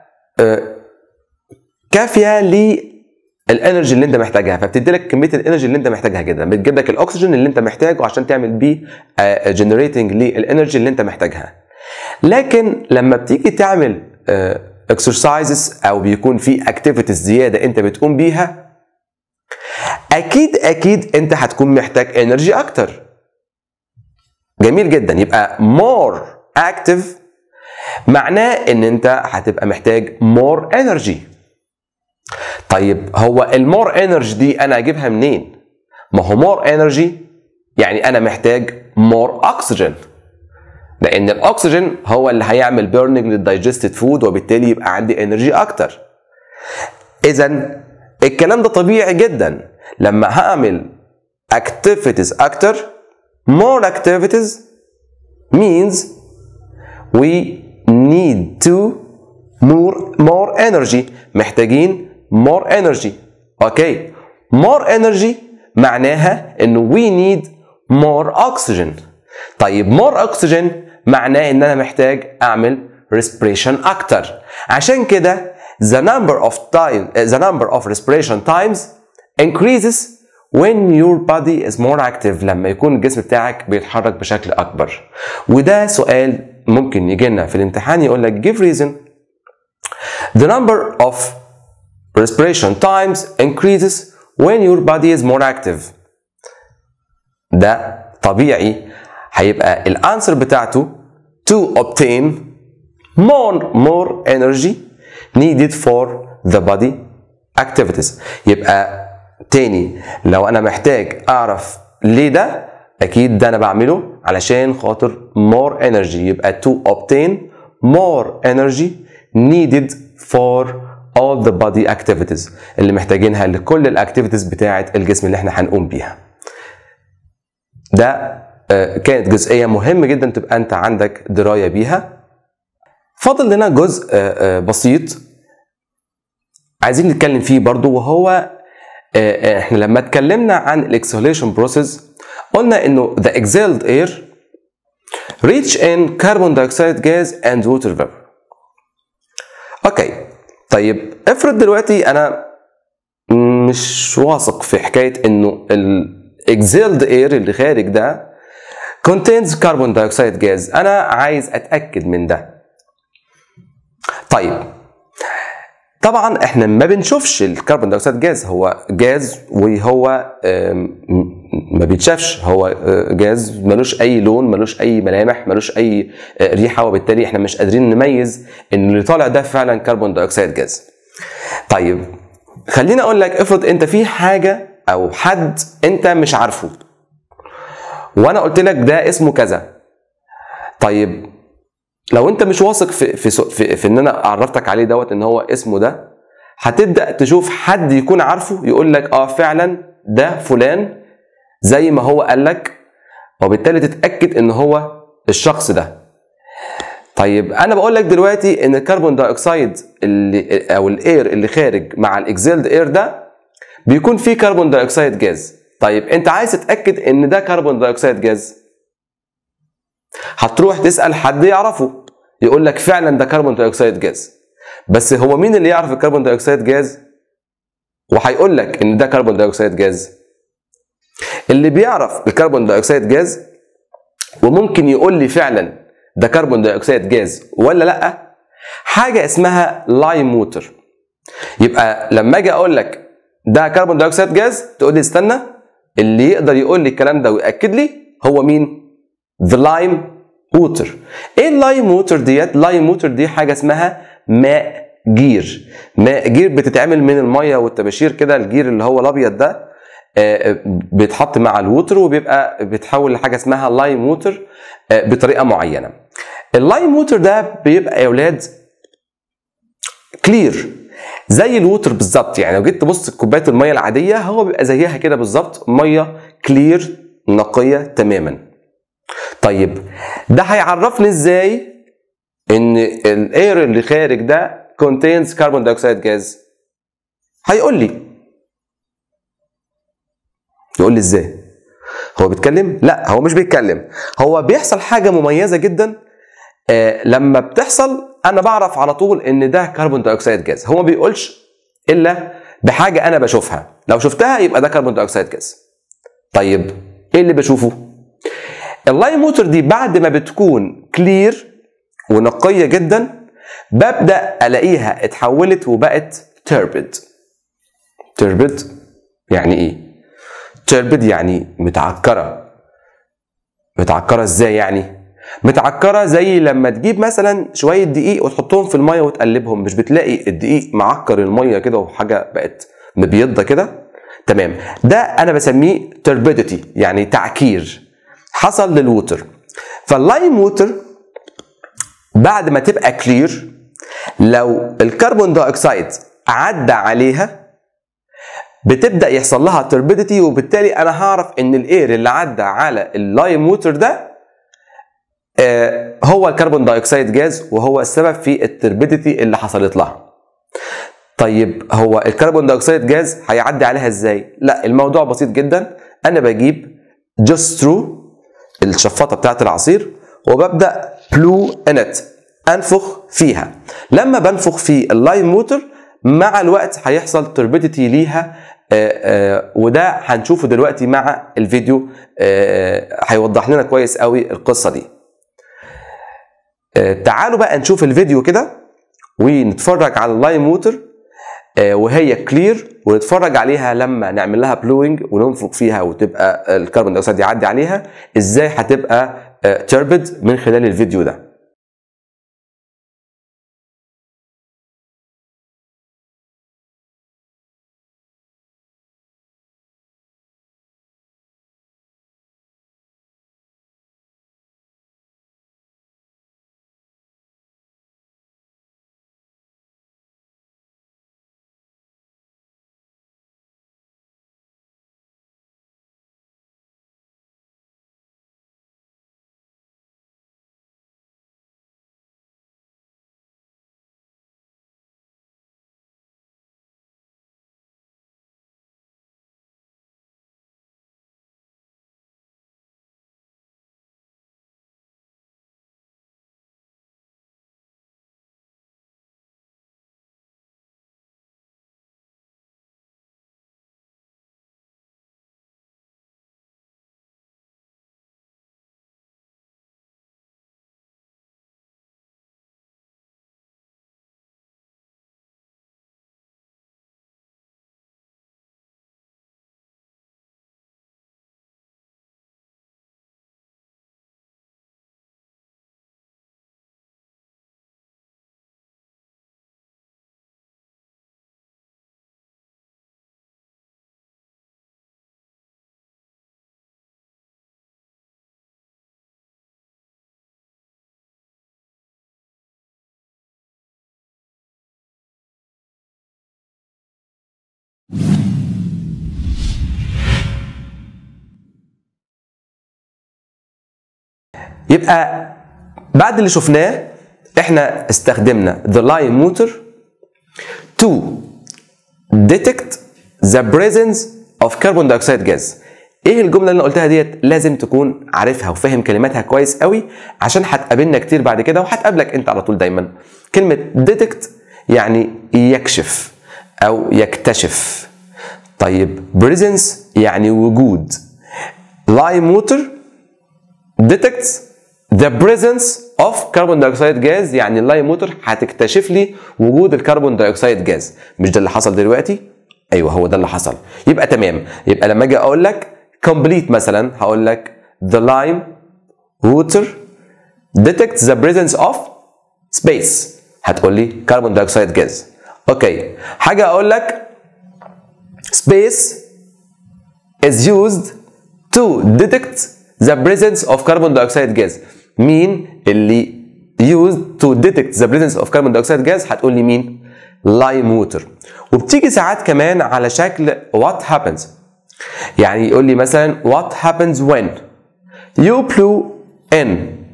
كافية ل الانرجي اللي انت محتاجها، فبتدي لك كميه الانرجي اللي انت محتاجها جدا، بتجيب لك الاكسجين اللي انت محتاجه عشان تعمل بيه جنريتنج للانرجي اللي انت محتاجها. لكن لما بتيجي تعمل اكسرسايزز او بيكون في اكتيفيتيز زياده انت بتقوم بيها، اكيد اكيد انت هتكون محتاج انرجي اكتر. جميل جدا، يبقى more active معناه ان انت هتبقى محتاج more energy. طيب هو المور انرجي دي انا اجيبها منين؟ ما هو مور انرجي يعني انا محتاج مور اكسجين، لان الاكسجين هو اللي هيعمل بيرنينج للدايجستد فود وبالتالي يبقى عندي انرجي اكتر. اذا الكلام ده طبيعي جدا، لما هعمل activities اكتر more activities means we need to more more energy، محتاجين more energy. اوكي، more energy معناها انه we need more oxygen. طيب more oxygen معناه ان انا محتاج اعمل respiration اكتر. عشان كده the number of time the number of respiration times increases when your body is more active، لما يكون الجسم بتاعك بيتحرك بشكل اكبر. وده سؤال ممكن يجي لنا في الامتحان يقول لك give reason the number of respiration times increases when your body is more active. ده طبيعي هيبقى الانسر بتاعته to obtain more more energy needed for the body activities. يبقى تاني لو انا محتاج اعرف ليه ده، اكيد ده انا بعمله علشان خاطر more energy، يبقى to obtain more energy needed for all the body activities اللي محتاجينها لكل الاكتيفيتيز بتاعه الجسم اللي احنا هنقوم بيها. ده كانت جزئيه مهمه جدا تبقى انت عندك درايه بيها. فاضل لنا جزء بسيط عايزين نتكلم فيه برضو، وهو احنا لما اتكلمنا عن الاكسهاليشن بروسيس قلنا انه the exhaled air rich in carbon dioxide gas and water vapor. اوكي طيب افرض دلوقتي انا مش واثق في حكايه انه الاكزيلد اير اللي خارج ده contains carbon dioxide gas، انا عايز اتاكد من ده. طيب طبعا احنا ما بنشوفش الكربون دايوكسيد جاز، هو جاز وهو ما بيتشافش، هو جاز ملوش اي لون، ملوش اي ملامح، ملوش اي ريحه، وبالتالي احنا مش قادرين نميز ان اللي طالع ده فعلا كربون دايوكسيد جاز. طيب خليني اقول لك، افرض انت في حاجه او حد انت مش عارفه وانا قلت لك ده اسمه كذا. طيب لو انت مش واثق في في في, في ان انا عرفتك عليه دوت ان هو اسمه ده، هتبدا تشوف حد يكون عارفه يقول لك اه فعلا ده فلان زي ما هو قال لك، وبالتالي تتاكد ان هو الشخص ده. طيب انا بقول لك دلوقتي ان الكربون دايوكسيد اللي او الاير اللي خارج مع الاكزيلد اير ده بيكون فيه كربون دايوكسيد جاز. طيب انت عايز تتاكد ان ده كربون دايوكسيد جاز، هتروح تسال حد يعرفه يقول لك فعلا ده كربون دايوكسيد جاز. بس هو مين اللي يعرف الكربون دايوكسيد جاز وهيقول لك ان ده كربون دايوكسيد جاز؟ اللي بيعرف الكربون دايوكسيد جاز وممكن يقول لي فعلا ده كربون دايوكسيد جاز ولا لا، حاجه اسمها لايم ووتر. يبقى لما اجي اقول لك ده كربون دايوكسيد جاز تقول لي استنى، اللي يقدر يقول لي الكلام ده ويأكد لي هو مين؟ the lime water. ايه اللايم ووتر ديت؟ لايم ووتر دي حاجه اسمها ماء جير. ماء جير بتتعمل من الميه والطباشير كده، الجير اللي هو الابيض ده بيتحط مع الووتر وبيبقى بيتحول لحاجه اسمها لايم ووتر بطريقه معينه. اللايم ووتر ده بيبقى يا اولاد كلير زي الووتر بالظبط. يعني لو جيت تبص كوبايه الميه العاديه هو بيبقى زيها كده بالظبط، ميه كلير نقيه تماما. طيب ده هيعرفني ازاي ان الاير اللي خارج ده contains carbon dioxide gas؟ هيقول لي يقول لي ازاي؟ هو بيتكلم؟ لا هو مش بيتكلم، هو بيحصل حاجه مميزه جدا. آه لما بتحصل انا بعرف على طول ان ده كربون دايوكسيد جاز. هو ما بيقولش الا بحاجه انا بشوفها، لو شفتها يبقى ده كربون دايوكسيد جاز. طيب ايه اللي بشوفه؟ اللايم ووتر دي بعد ما بتكون كلير ونقيه جدا ببدا الاقيها اتحولت وبقت تربد. تربد يعني ايه؟ تربد يعني متعكره. متعكره ازاي يعني؟ متعكره زي لما تجيب مثلا شويه دقيق وتحطهم في الميه وتقلبهم، مش بتلاقي الدقيق معكر الميه كده وحاجه بقت مبيضه كده؟ تمام، ده انا بسميه تربيديتي، يعني تعكير حصل للووتر. فاللايم ووتر بعد ما تبقى كلير لو الكربون دايوكسيد عدى عليها بتبدا يحصل لها تربيديتي، وبالتالي انا هعرف ان الاير اللي عدى على اللايم ووتر ده آه هو الكربون دايوكسيد جاز، وهو السبب في التربيديتي اللي حصلت لها. طيب هو الكربون دايوكسيد جاز هيعدي عليها ازاي؟ لا الموضوع بسيط جدا، انا بجيب جسترو الشفاطه بتاعت العصير وببدا بلو انت انفخ فيها. لما بنفخ في اللايم ووتر مع الوقت هيحصل تربيديتي ليها، آآ آآ وده هنشوفه دلوقتي مع الفيديو، هيوضح لنا كويس قوي القصه دي. تعالوا بقى نشوف الفيديو كده ونتفرج على اللايم ووتر وهي كلير، ونتفرج عليها لما نعمل لها بلوينج وننفخ فيها وتبقى الكربون دايوكسيد يعدي عليها ازاي هتبقى تربد من خلال الفيديو ده. يبقى بعد اللي شفناه احنا استخدمنا the lime motor to detect the presence of carbon dioxide gas. ايه الجمله اللي انا قلتها ديت؟ لازم تكون عارفها وفاهم كلماتها كويس قوي عشان هتقابلنا كتير بعد كده وهتقابلك انت على طول دايما. كلمه detect يعني يكشف او يكتشف. طيب presence يعني وجود. lime motor detects the presence of carbon dioxide gas، يعني اللايم موتور هتكتشف لي وجود الكربون دايوكسيد جاز. مش ده اللي حصل دلوقتي؟ ايوه هو ده اللي حصل. يبقى تمام. يبقى لما اجي اقول لك complete مثلا هقول لك the lime water detects the presence of space، هتقول لي كربون دايوكسيد جاز. اوكي، حاجه اقول لك space is used to detect the presence of carbon dioxide gas. مين اللي used to detect the presence of carbon dioxide gas؟ هتقول لي مين؟ lime water. وبتيجي ساعات كمان على شكل what happens، يعني يقول لي مثلا what happens when you blow in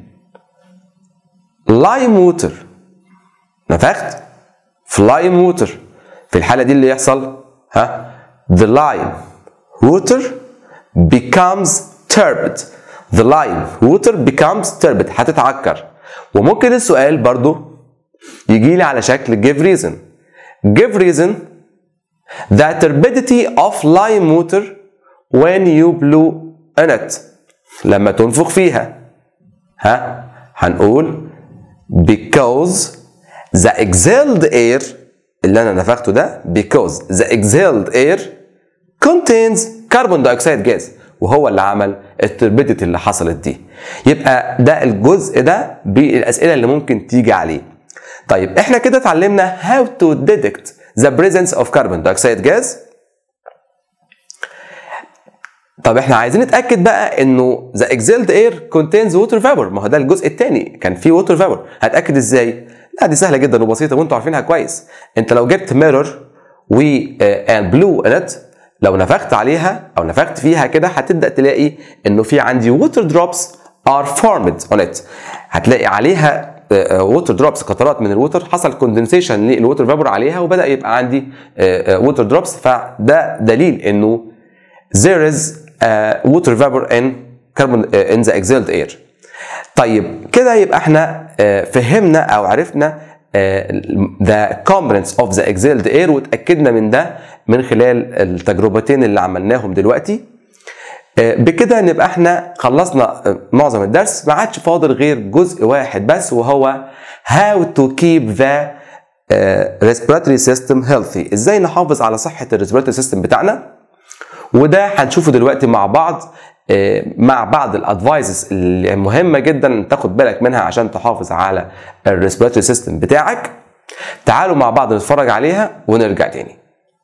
lime water. نفخت في lime water، في الحالة دي اللي يحصل ها the lime water becomes turbid. the lime water becomes turbid، هتتعكر. وممكن السؤال برضو يجي لي على شكل give reason. give reason the turbidity of lime water when you blow in it، لما تنفخ فيها ها هنقول because the exhaled air اللي انا نفخته ده because the exhaled air contains carbon dioxide gas، وهو اللي عمل التربيديتي اللي حصلت دي. يبقى ده الجزء ده بالاسئله اللي ممكن تيجي عليه. طيب احنا كده اتعلمنا how to detect the presence of carbon dioxide gas. طب احنا عايزين نتاكد بقى انه the exhaled air contains water vapor. ما هو ده الجزء الثاني، كان فيه water vapor. هتاكد ازاي؟ لا دي سهله جدا وبسيطه وانتوا عارفينها كويس. انت لو جبت mirror و and blew in it، لو نفخت عليها او نفخت فيها كده هتبدا تلاقي انه في عندي water drops are formed on it. هتلاقي عليها ووتر دروبس، قطرات من الووتر، حصل كوندنسيشن للووتر فابور عليها وبدا يبقى عندي ووتر دروبس. فده دليل انه there is water vapor in carbon in the exhaled air. طيب كده يبقى احنا فهمنا او عرفنا the components of the exhaled air وتاكدنا من ده من خلال التجربتين اللي عملناهم دلوقتي. بكده نبقى احنا خلصنا معظم الدرس. ما عادش فاضل غير جزء واحد بس، وهو how to keep the respiratory system healthy. ازاي نحافظ على صحة الريسبيراتوري سيستم بتاعنا، وده هنشوفه دلوقتي مع بعض مع بعض الادفايسز اللي مهمة جدا تاخد بالك منها عشان تحافظ على الريسبيراتوري سيستم بتاعك. تعالوا مع بعض نتفرج عليها ونرجع تاني.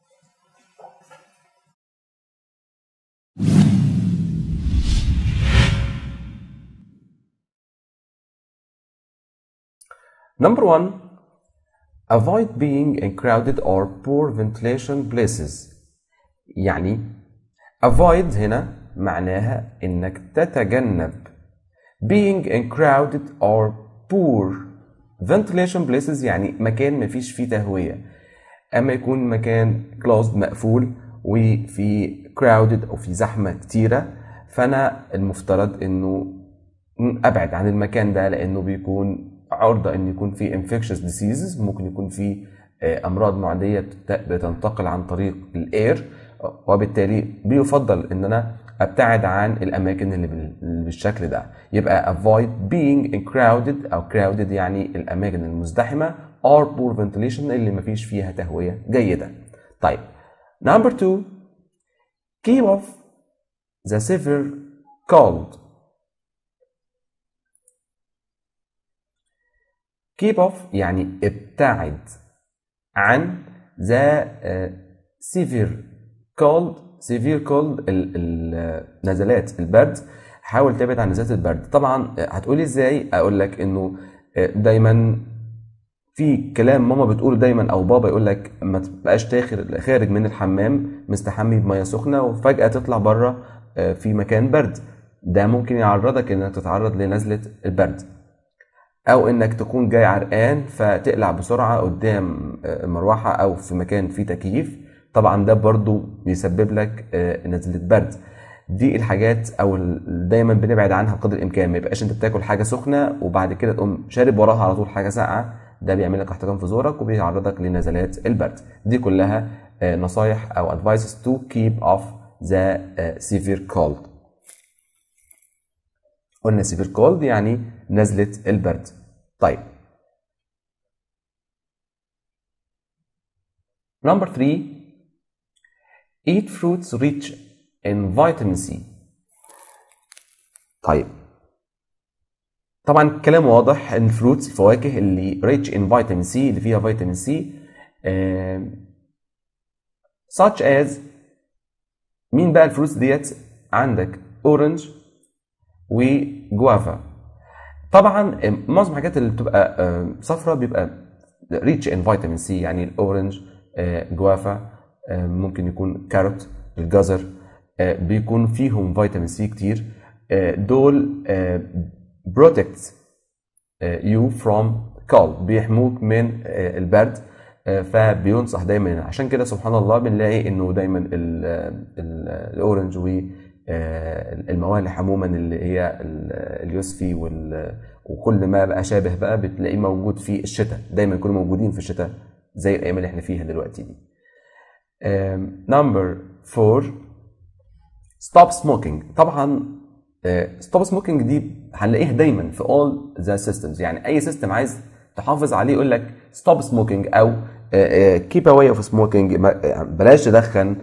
Number one, avoid being in crowded or poor ventilation places. يعني avoid هنا معناها انك تتجنب being in crowded or poor ventilation places، يعني مكان مفيش فيه تهوية. اما يكون مكان closed مقفول وفي crowded او في زحمة كتيرة، فانا المفترض انه ابعد عن المكان ده، لانه بيكون عرضة ان يكون في infectious diseases، ممكن يكون في امراض معدية بتنتقل عن طريق الاير، وبالتالي بيفضل ان انا ابتعد عن الاماكن اللي بالشكل ده. يبقى avoid being in crowded او crowded يعني الاماكن المزدحمة or poor ventilation اللي مفيش فيها تهوية جيدة. طيب number two, keep off the severe cold. keep off يعني ابتعد عن the uh, severe cold. severe cold النزلات البرد، حاول تبعد عن نزلات البرد. طبعا هتقولي ازاي؟ اقول لك انه دايما في كلام ماما بتقوله دايما او بابا يقول لك ما تبقاش خارج من الحمام مستحمي بميه سخنه وفجاه تطلع بره في مكان برد. ده ممكن يعرضك انك تتعرض لنزلة البرد، او انك تكون جاي عرقان فتقلع بسرعة قدام المروحة او في مكان فيه تكييف، طبعا ده برضو بيسبب لك نزلة برد. دي الحاجات او دايما بنبعد عنها بقدر الامكان. ما يبقاش انت بتاكل حاجة سخنة وبعد كده تقوم شارب وراها على طول حاجة ساقعة، ده بيعمل لك احتقان في زورك وبيعرضك لنزلات البرد. دي كلها نصايح او advices to keep off the severe cold. قلنا severe cold يعني نزلة البرد. طيب number three, eat fruits rich in vitamin C. طيب طبعا الكلام واضح ان الفروتس الفواكه اللي rich in vitamin C اللي فيها فيتامين سي uh, such as مين بقى الفروتس ديت؟ عندك اورنج وجوافا. طبعا معظم الحاجات اللي بتبقى صفرة بيبقى rich in vitamin C، يعني الاورنج، جوافا، ممكن يكون كاروت، الجزر، بيكون فيهم فيتامين سي كتير. دول protect you from cold، بيحموك من البرد، فبينصح دايما. عشان كده سبحان الله بنلاقي انه دايما الاورنج والموالح عموما اللي هي اليوسفي وكل ما بقى شابه بقى بتلاقيه موجود في الشتاء، دايما يكونوا موجودين في الشتاء زي الايام اللي احنا فيها دلوقتي دي. نمبر فور، stop smoking. طبعا stop smoking دي هنلاقيها دايما في all the systems، يعني اي سيستم عايز تحافظ عليه يقول لك stop smoking او keep away of smoking، بلاش تدخن.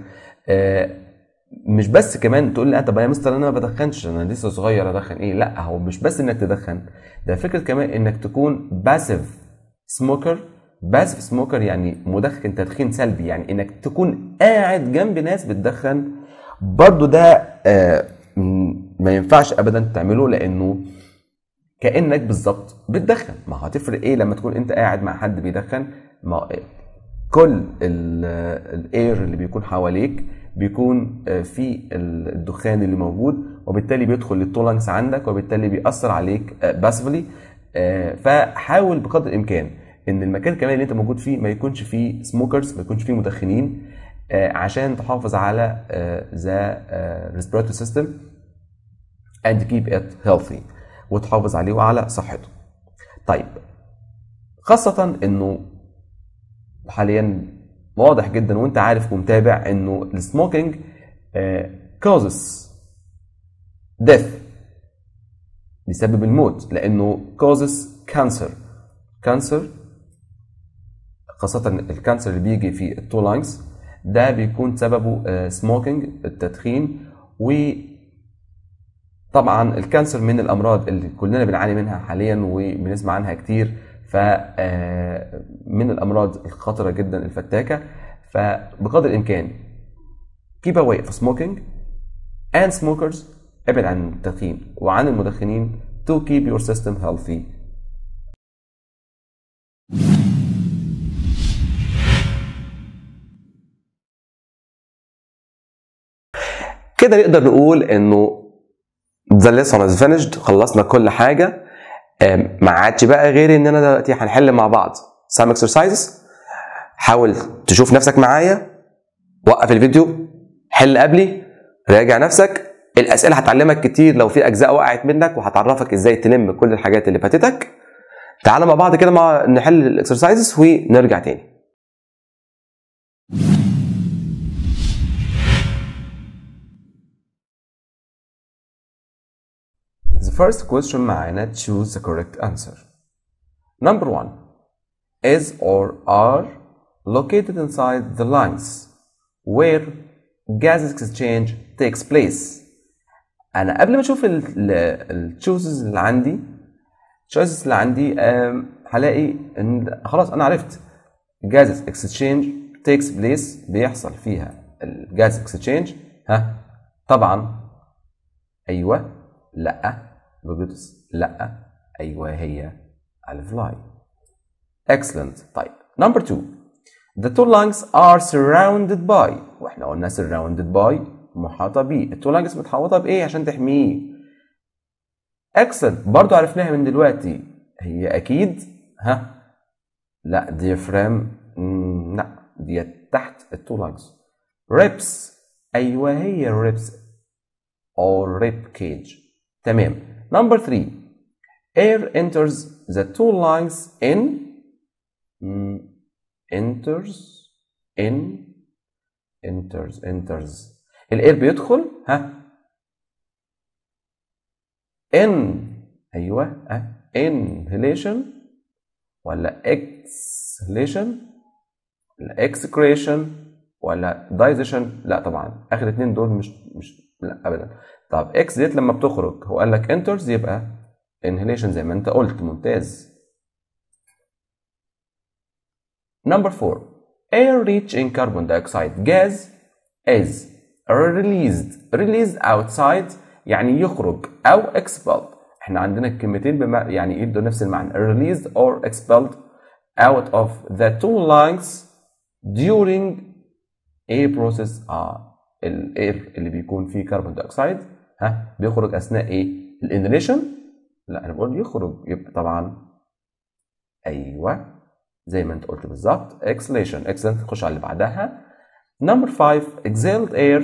مش بس كمان تقول لي انت بقى يا مستر انا ما بدخنش، انا لسه صغير ادخن ايه؟ لا، هو مش بس انك تدخن، ده فكره كمان انك تكون باسيف سموكر. باسيف سموكر يعني مدخن تدخين سلبي، يعني انك تكون قاعد جنب ناس بتدخن. برضو ده آه ما ينفعش ابدا تعمله، لانه كانك بالظبط بتدخن. ما هتفرق ايه لما تكون انت قاعد مع حد بيدخن؟ ما كل الاير اللي بيكون حواليك بيكون في الدخان اللي موجود، وبالتالي بيدخل للتولانكس عندك، وبالتالي بيأثر عليك باسفلي. فحاول بقدر الامكان ان المكان كمان اللي انت موجود فيه ما يكونش فيه سموكرز، ما يكونش فيه مدخنين، عشان تحافظ على the respiratory system and keep it healthy، وتحافظ عليه وعلى صحته. طيب خاصة انه حاليا واضح جدا وانت عارف ومتابع انه السموكينج causes death، بيسبب الموت، لانه causes cancer. cancer خاصة الكانسر اللي بيجي في التو لانجز ده بيكون سببه سموكينج، التدخين. وطبعا الكانسر من الامراض اللي كلنا بنعاني منها حاليا وبنسمع عنها كتير، فمن الامراض الخطره جدا الفتاكه. فبقدر الامكان keep away from smoking and smokers، ابعد عن التدخين وعن المدخنين to keep your system healthy. كده نقدر نقول انه the lesson is finished، خلصنا كل حاجه. ما عادش بقى غير ان انا دلوقتي هنحل مع بعض some exercises. حاول تشوف نفسك معايا، وقف الفيديو، حل قبلي، راجع نفسك. الاسئله هتعلمك كتير لو في اجزاء وقعت منك، وهتعرفك ازاي تلم كل الحاجات اللي فاتتك. تعالى مع بعض كده مع نحل الاكسرسايزز ونرجع تاني. The first question معانا choose the correct answer. Number one, is or are located inside the lungs where gas exchange takes place. أنا قبل ما أشوف ال choices اللي عندي choices اللي عندي هلاقي إن خلاص أنا عرفت gas exchange takes place بيحصل فيها ال gas exchange. ها طبعا أيوة لأ بجدس لأ أيوة هي الفلاي. Excellent. طيب number two, the two lungs are surrounded by. واحنا قلنا surrounded by محاطة بيه. التو lungs متحوطة بإيه عشان تحميه؟ excellent. برضو عرفناها من دلوقتي، هي اكيد ها لا diaphragm، لا دي تحت التو لانجز. ribs، ايوه هي ribs or rib cage. تمام. number three air enters the two lungs in mm, enters in enters enters الاير بيدخل ها in ايوه ها inhalation ولا exhalation ولا excretion ولا digestion؟ لا طبعا اخر اتنين دول مش مش لا ابدا. طب اكس ديت لما بتخرج، هو قال لك enters يبقى inhalation زي ما انت قلت. ممتاز. number four air rich in carbon dioxide gas is released released outside يعني يخرج أو expelled. احنا عندنا الكلمتين بما يعني يدوا نفس المعنى released or expelled out of the two lungs during a process. اه الاير اللي بيكون فيه كربون دايوكسيد ها بيخرج اثناء ايه؟ الانهيليشن؟ لا انا بقول يخرج، يبقى طبعا ايوه زي ما انت قلت بالظبط exhalation. excellent. نخش على اللي بعدها. number five exhaled air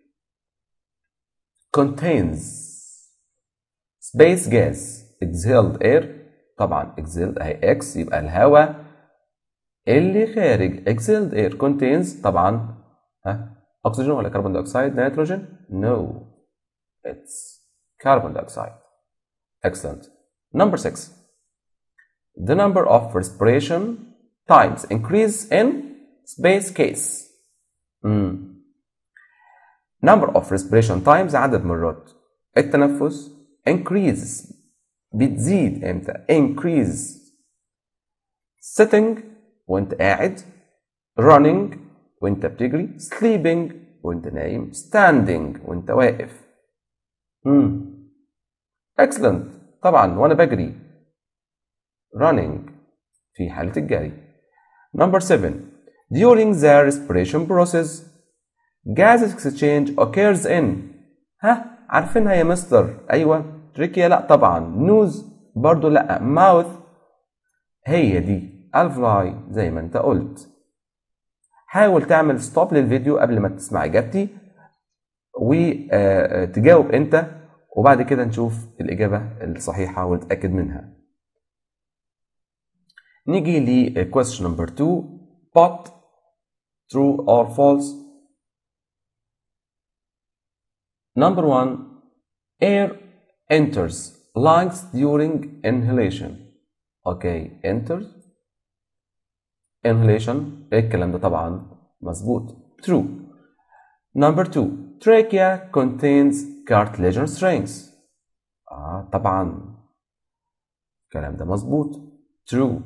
contains space gas. exhaled air طبعا exhaled اهي x يبقى الهواء اللي خارج. exhaled air contains طبعا ها oxygen ولا carbon dioxide nitrogen؟ no it's carbon dioxide. excellent. number six the number of respiration times increase in space case. mm. number of respiration times عدد مرات التنفس increases بتزيد امتى؟ increase sitting وانت قاعد، running وانت بتجري، sleeping وانت نايم، standing وانت واقف. mm. excellent. طبعا وانا بجري running في حالة الجري. number seven during the respiration process gas exchange occurs in ها عارفينها يا مستر؟ ايوه تريكيا لا طبعا، نوز برضو لا، mouth هي دي، alveoli زي ما انت قلت. حاول تعمل ستوب للفيديو قبل ما تسمع اجابتي وتجاوب انت، وبعد كده نشوف الاجابه الصحيحه ونتاكد منها. نيجي ل question number two but true or false. number one air enters lungs during inhalation. اوكي enters inhalation الكلام ده طبعا مظبوط true. number two trachea contains cartilaginous rings. اه طبعا الكلام ده مظبوط true.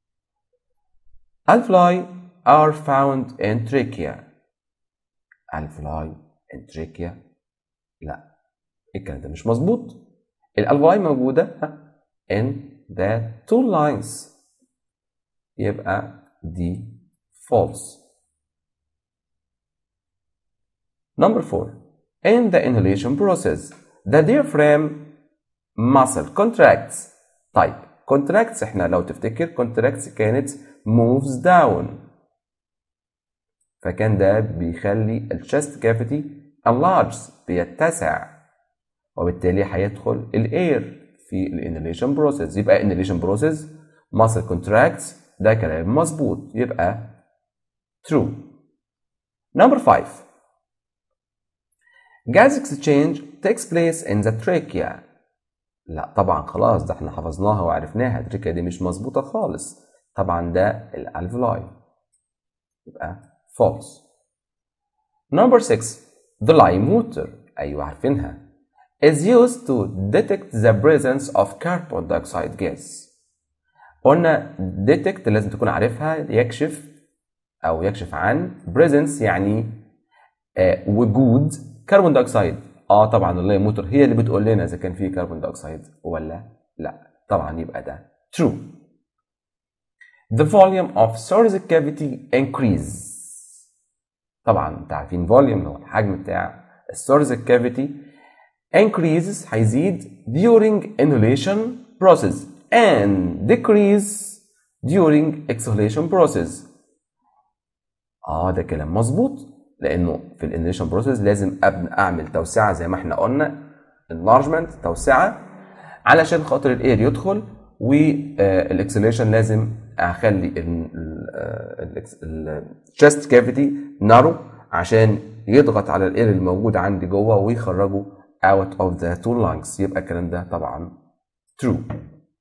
alveoli are found in trachea. alveoli in trachea لا الكلام ده مش مظبوط. الالفلاي موجوده in the two lines يبقى دي false. number four in the inhalation process the diaphragm muscle contracts. طيب contracts احنا لو تفتكر contracts كانت moves down، فكان ده بيخلي الchest cavity enlarges بيتسع، وبالتالي هيدخل الاير في الانهيليشن بروسيس. يبقى inhalation process muscle contracts ده كلام مظبوط، يبقى true. number five gas exchange takes place in the trachea. لا طبعا خلاص ده احنا حفظناها وعرفناها، التركيا دي مش مظبوطة خالص، طبعا ده الالفلاي يبقى false. number six the lime water ايوه عارفينها is used to detect the presence of carbon dioxide gas. قلنا detect لازم تكون عارفها، يكشف او يكشف عن presence يعني آه وجود كربون دايوكسيد. اه طبعا اللايم ووتر هي اللي بتقول لنا اذا كان فيه كربون دايوكسيد ولا لا، طبعا يبقى ده true. the volume of thoracic cavity increase. طبعا انتوا عارفين volume هو الحجم بتاع الثوراسيك كافيتي increases هيزيد during inhalation process and decrease during exhalation process. اه ده كلام مظبوط، لانه في الانهيليشن بروسيس لازم اعمل توسعه زي ما احنا قلنا enlargement توسعه علشان خاطر الاير يدخل، والاكسليشن لازم اخلي الشست كافيتي نارو عشان يضغط على الاير الموجود عندي جوه ويخرجه out of the two lungs. يبقى الكلام ده طبعا true.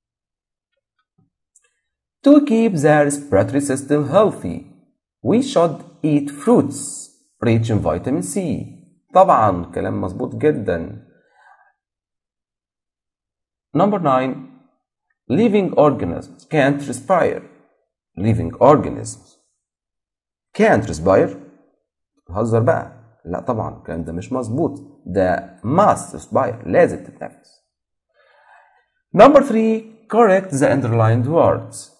To keep the respiratory system healthy we should eat fruits rich in vitamin C. طبعا كلام مظبوط جدا. Number nine, living organisms can't respire. Living organisms can't respire. هزر بقى. لا طبعا الكلام ده مش مظبوط، ده must respire، لازم تتنفس. Number three, correct the underlined words.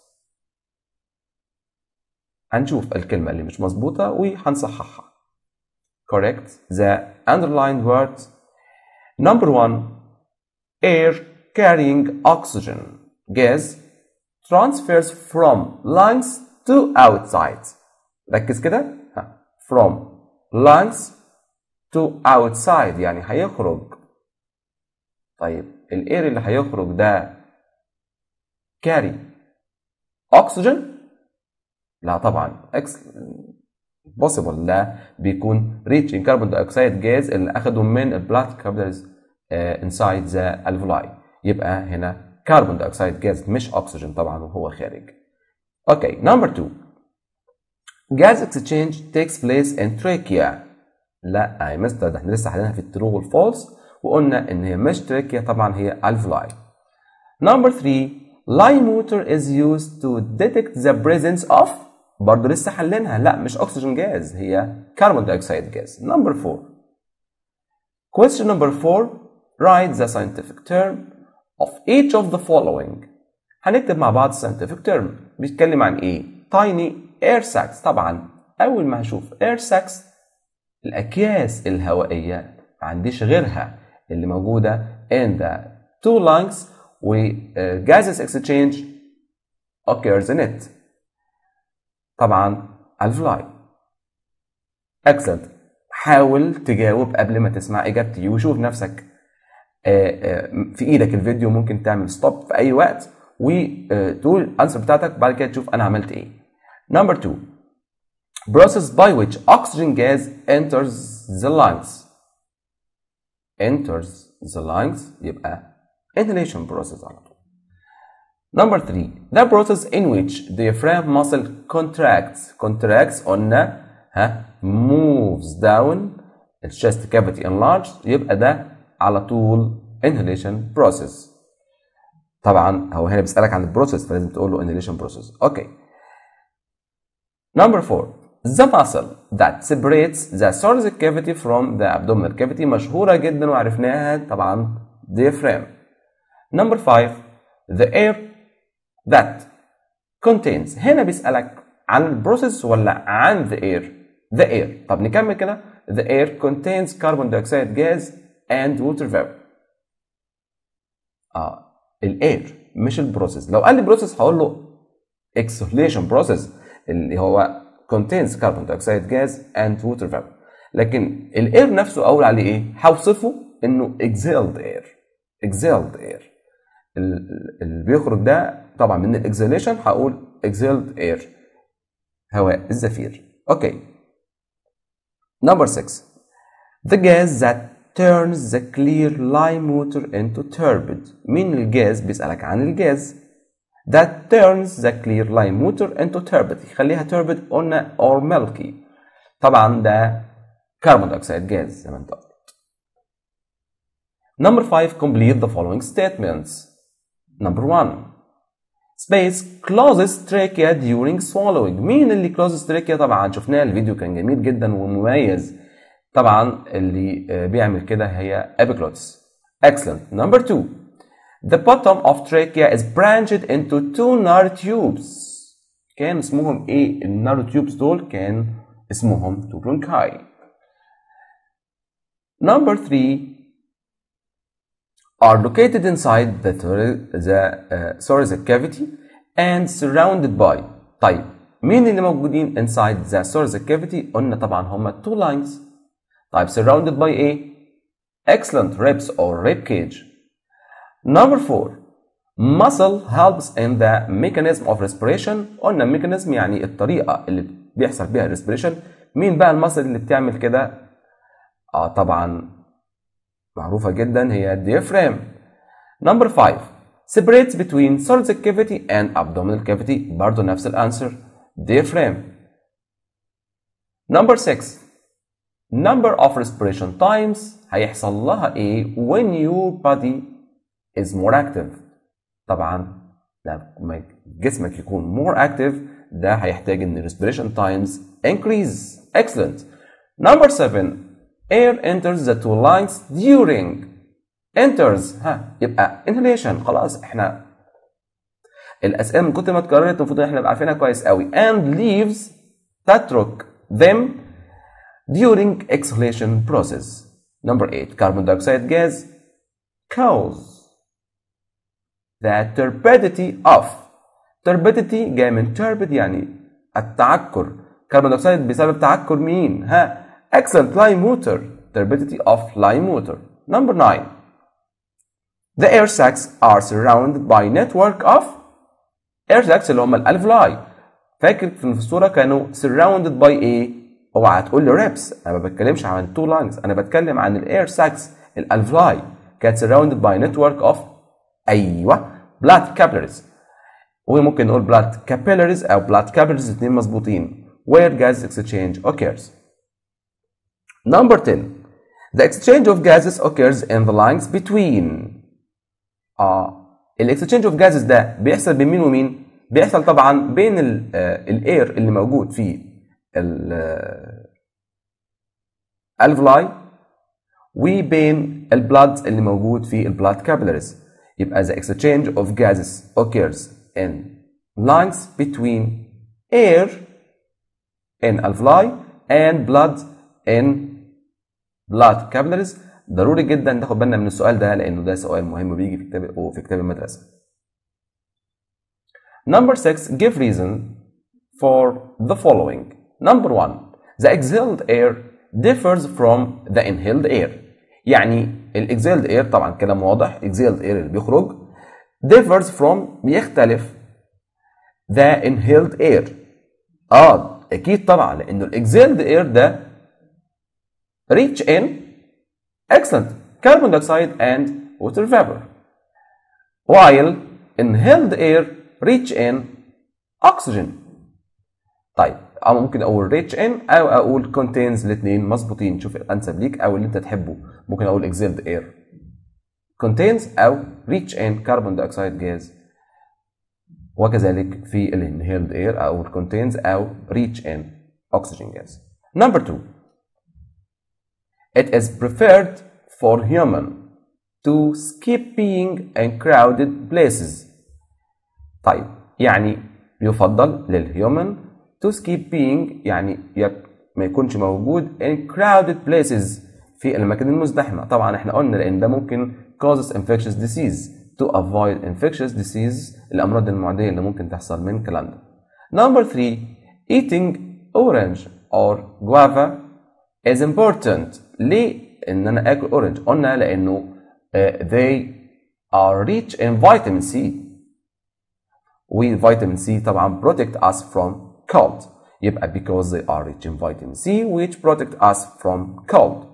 هنشوف الكلمة اللي مش مظبوطة وهنصححها. Correct the underlined words. Number one, air carrying oxygen gas transfers from lungs to outside. ركز كده. From lungs to outside يعني هيخرج. طيب الاير اللي هيخرج ده carry oxygen؟ لا طبعا possible، ده بيكون rich in carbon dioxide gas اللي اخده من البلاد كابيلاريز inside the alveoli. يبقى هنا carbon dioxide gas مش oxygen طبعا وهو خارج. اوكي number two, gas exchange takes place in trachea. لا يا مستر ده احنا لسه حالينها في الترو والفولس وقلنا ان هي مش trachea طبعا هي alveoli. number three, limometer is used to detect the presence of، برضه لسه حلينها، لا مش oxygen gas هي carbon dioxide gas. number four, question number four, write the scientific term of each of the following. هنكتب مع بعض scientific term بيتكلم عن ايه؟ tiny air sacs. طبعا اول ما هشوف air sacs الاكياس الهوائيه ما عنديش غيرها اللي موجوده in the two lungs و uh, gases exchange occurs in it. طبعا alveoli. excellent. حاول تجاوب قبل ما تسمع اجابتي وشوف نفسك في ايدك الفيديو، ممكن تعمل ستوب في اي وقت وتقول الانسر بتاعتك بعد كده تشوف انا عملت ايه. number two, process by which oxygen gas enters the lungs. enters the lungs يبقى inhalation process على طول. number three, the process in which diaphragm muscle contracts. contracts قلنا ها moves down the chest cavity enlarged، يبقى ده على طول inhalation process. طبعا هو هنا بيسألك عن البروسيس فلازم تقول له inhalation process. اوكي. number four, the muscle that separates the thoracic cavity from the abdominal cavity مشهورة جدا وعرفناها طبعا diaphragm. number five, the air that contains. هنا بيسألك عن البروسيس ولا عن the air؟ the air. طب نكمل كده. the air contains carbon dioxide gas and water vapor. اه الاير مش البروسيس. لو قال لي بروسيس هقول له exhalation process اللي هو contains carbon dioxide gas and water vapor. لكن الاير نفسه اقول عليه ايه؟ هوصفه انه exhaled air. exhaled air اللي بيخرج ده طبعا من الاكزاليشن هقول exhaled air هواء الزفير. اوكي. number six, the gas that turns the clear lime water into turbid. مين الجاز؟ بيسألك عن الجاز that turns the clear lime water into turbid. يخليها turbid قلنا or milky. طبعا ده carbon dioxide gas زي ما انت قلت. number five, complete the following statements. number one, space closes trachea during swallowing. مين اللي closes trachea؟ طبعا شفناه الفيديو كان جميل جدا ومميز. طبعا اللي بيعمل كده هي epiglottis. excellent. number two, the bottom of trachea is branched into two narrow tubes. كان اسمهم ايه النارو tubes دول؟ كان اسمهم two bronchi. number three, are located inside the, the uh, thoracic cavity and surrounded by. طيب مين اللي موجودين inside the thoracic cavity؟ قلنا طبعا هم two lungs. طيب surrounded by ايه؟ excellent ribs or rib cage. Number four, muscle helps in the mechanism of respiration. قلنا mechanism يعني الطريقة اللي بيحصل بيها respiration. مين بقى المصل اللي بتعمل كده؟ اه طبعا معروفة جدا هي diaphragm. Number five, separates between thoracic cavity and abdominal cavity. برضه نفس الانسر diaphragm. Number six, number of respiration times هيحصل لها ايه when your body is more active. طبعا لما جسمك يكون more active ده هيحتاج ان respiration times increase. Excellent. Number seven, air enters the two lungs during. enters ها يبقى inhalation. خلاص احنا الاسئله من كتر ما اتكررت المفروض ان احنا نبقى عارفينها كويس قوي. and leaves تترك them during exhalation process. Number eight, carbon dioxide gas cause the turbidity of. turbidity جاي من turbid يعني التعكر. carbon dioxide بسبب تعكر مين؟ ها excellent lime water. turbidity of lime water. Number nine, the air sacs are surrounded by network of. air sacs اللي هم الالفلاي. فاكر في الصوره كانوا surrounded by ايه؟ اوعى تقول لي ribs. انا ما بتكلمش عن two lungs، انا بتكلم عن الاير ساكس الالفلاي كانت surrounded by network of ايوه blood capillaries. وممكن نقول blood capillaries او blood capillaries الاثنين مظبوطين where gas exchange occurs. Number ten, the exchange of gases occurs in the lungs between. اه الاكسشينج اوف جازز ده بيحصل بين مين ومين؟ بيحصل طبعا بين الاير اللي موجود في الالفلاي وبين البلاد اللي موجود في البلاد كابيلاريز. يبقى the exchange of gases occurs in lungs between air in alveoli and blood in blood capillaries. ضروري جدا ناخد بالنا من السؤال ده لانه ده سؤال مهم بيجي في كتاب وفي كتاب المدرسه. Number six, give reason for the following. Number one, the exhaled air differs from the inhaled air. يعني ال exhaled air طبعا كلام واضح. exhaled air اللي بيخرج differs from بيختلف the inhaled air. اه اكيد طبعا لانه ال exhaled air ده reach in excellent carbon dioxide and water vapor, while inhaled air reach in oxygen. طيب أو ممكن أقول reach in أو أقول contains الاثنين مظبوطين. شوف الأنسب ليك أو اللي أنت تحبه. ممكن أقول exhaled air contains أو reach in carbon dioxide gas، وكذلك في inhaled air أو contains أو reach in oxygen gas. Number two, it is preferred for human to skip being in crowded places. طيب يعني يفضل للهيومن to skip being يعني ما يكونش موجود in crowded places في الأماكن المزدحمة. طبعا احنا قلنا لأن ده ممكن causes infectious disease. to avoid infectious disease الأمراض المعدية اللي ممكن تحصل من الكلام ده. Number three, eating orange or guava is important. ليه ان انا اكل اورنج؟ قلنا لانه uh, they are rich in vitamin C. و vitamin C طبعا protect us from cold. يبقى because they are rich in vitamin C which protect us from cold.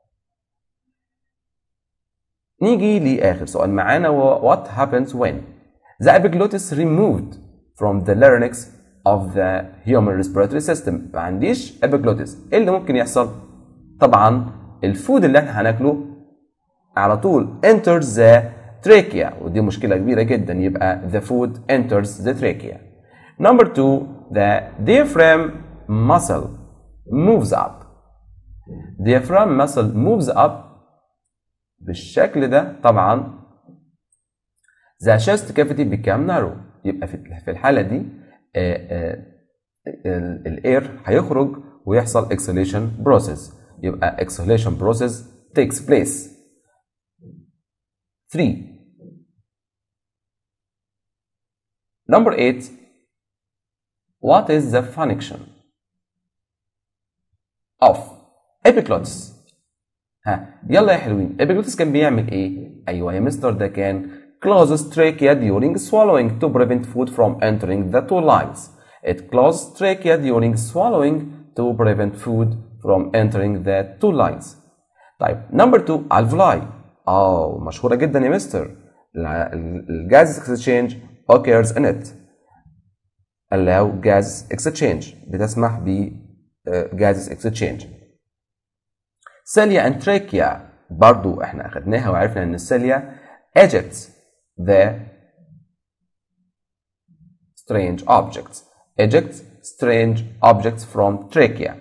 نيجي لآخر سؤال معانا و what happens when the epiglottis removed from the larynx of the human respiratory system. ما عنديش epiglottis. ايه اللي ممكن يحصل؟ طبعا الفود اللي احنا هناكله على طول enters the trachea ودي مشكلة كبيرة جدا. يبقى the food enters the trachea. Number two, the diaphragm muscle moves up. diaphragm muscle moves up بالشكل ده. طبعا the chest cavity become narrow. يبقى في الحالة دي الاير هيخرج ويحصل exhalation process. يبقى exhalation process takes place. three. Number eight. What is the function of epiglottis؟ ها يلا يا حلوين، epiglottis كان بيعمل ايه؟ ايوه يا مستر، ده كان closes trachea during swallowing to prevent food from entering the two lines. It closes trachea during swallowing to prevent food from entering the two lines. طيب number two alveoli. اه مشهورة جدا يا مستر. ال gas exchange occurs in it. allow gas exchange، بتسمح ب gases exchange. cilia and trachea برضو احنا اخدناها وعرفنا ان السيليا ejects the strange objects ejects strange objects from trachea.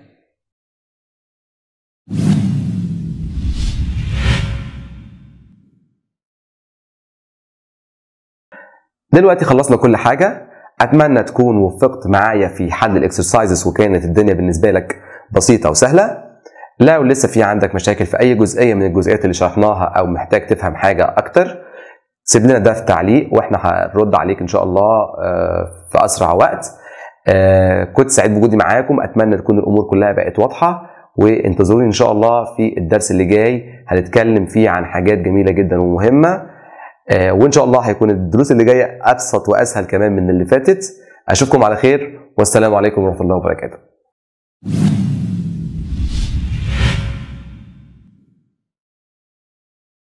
دلوقتي خلصنا كل حاجة. أتمنى تكون وفقت معايا في حل الإكسرسايزز وكانت الدنيا بالنسبة لك بسيطة وسهلة. لو لسه في عندك مشاكل في أي جزئية من الجزئيات اللي شرحناها أو محتاج تفهم حاجة أكتر، سيب لنا ده في تعليق وإحنا هنرد عليك إن شاء الله في أسرع وقت. كنت سعيد بوجودي معاكم، أتمنى تكون الأمور كلها بقت واضحة، وانتظروني إن شاء الله في الدرس اللي جاي هنتكلم فيه عن حاجات جميلة جدا ومهمة، وإن شاء الله هيكون الدروس اللي جاية أبسط وأسهل كمان من اللي فاتت. أشوفكم على خير والسلام عليكم ورحمة الله وبركاته.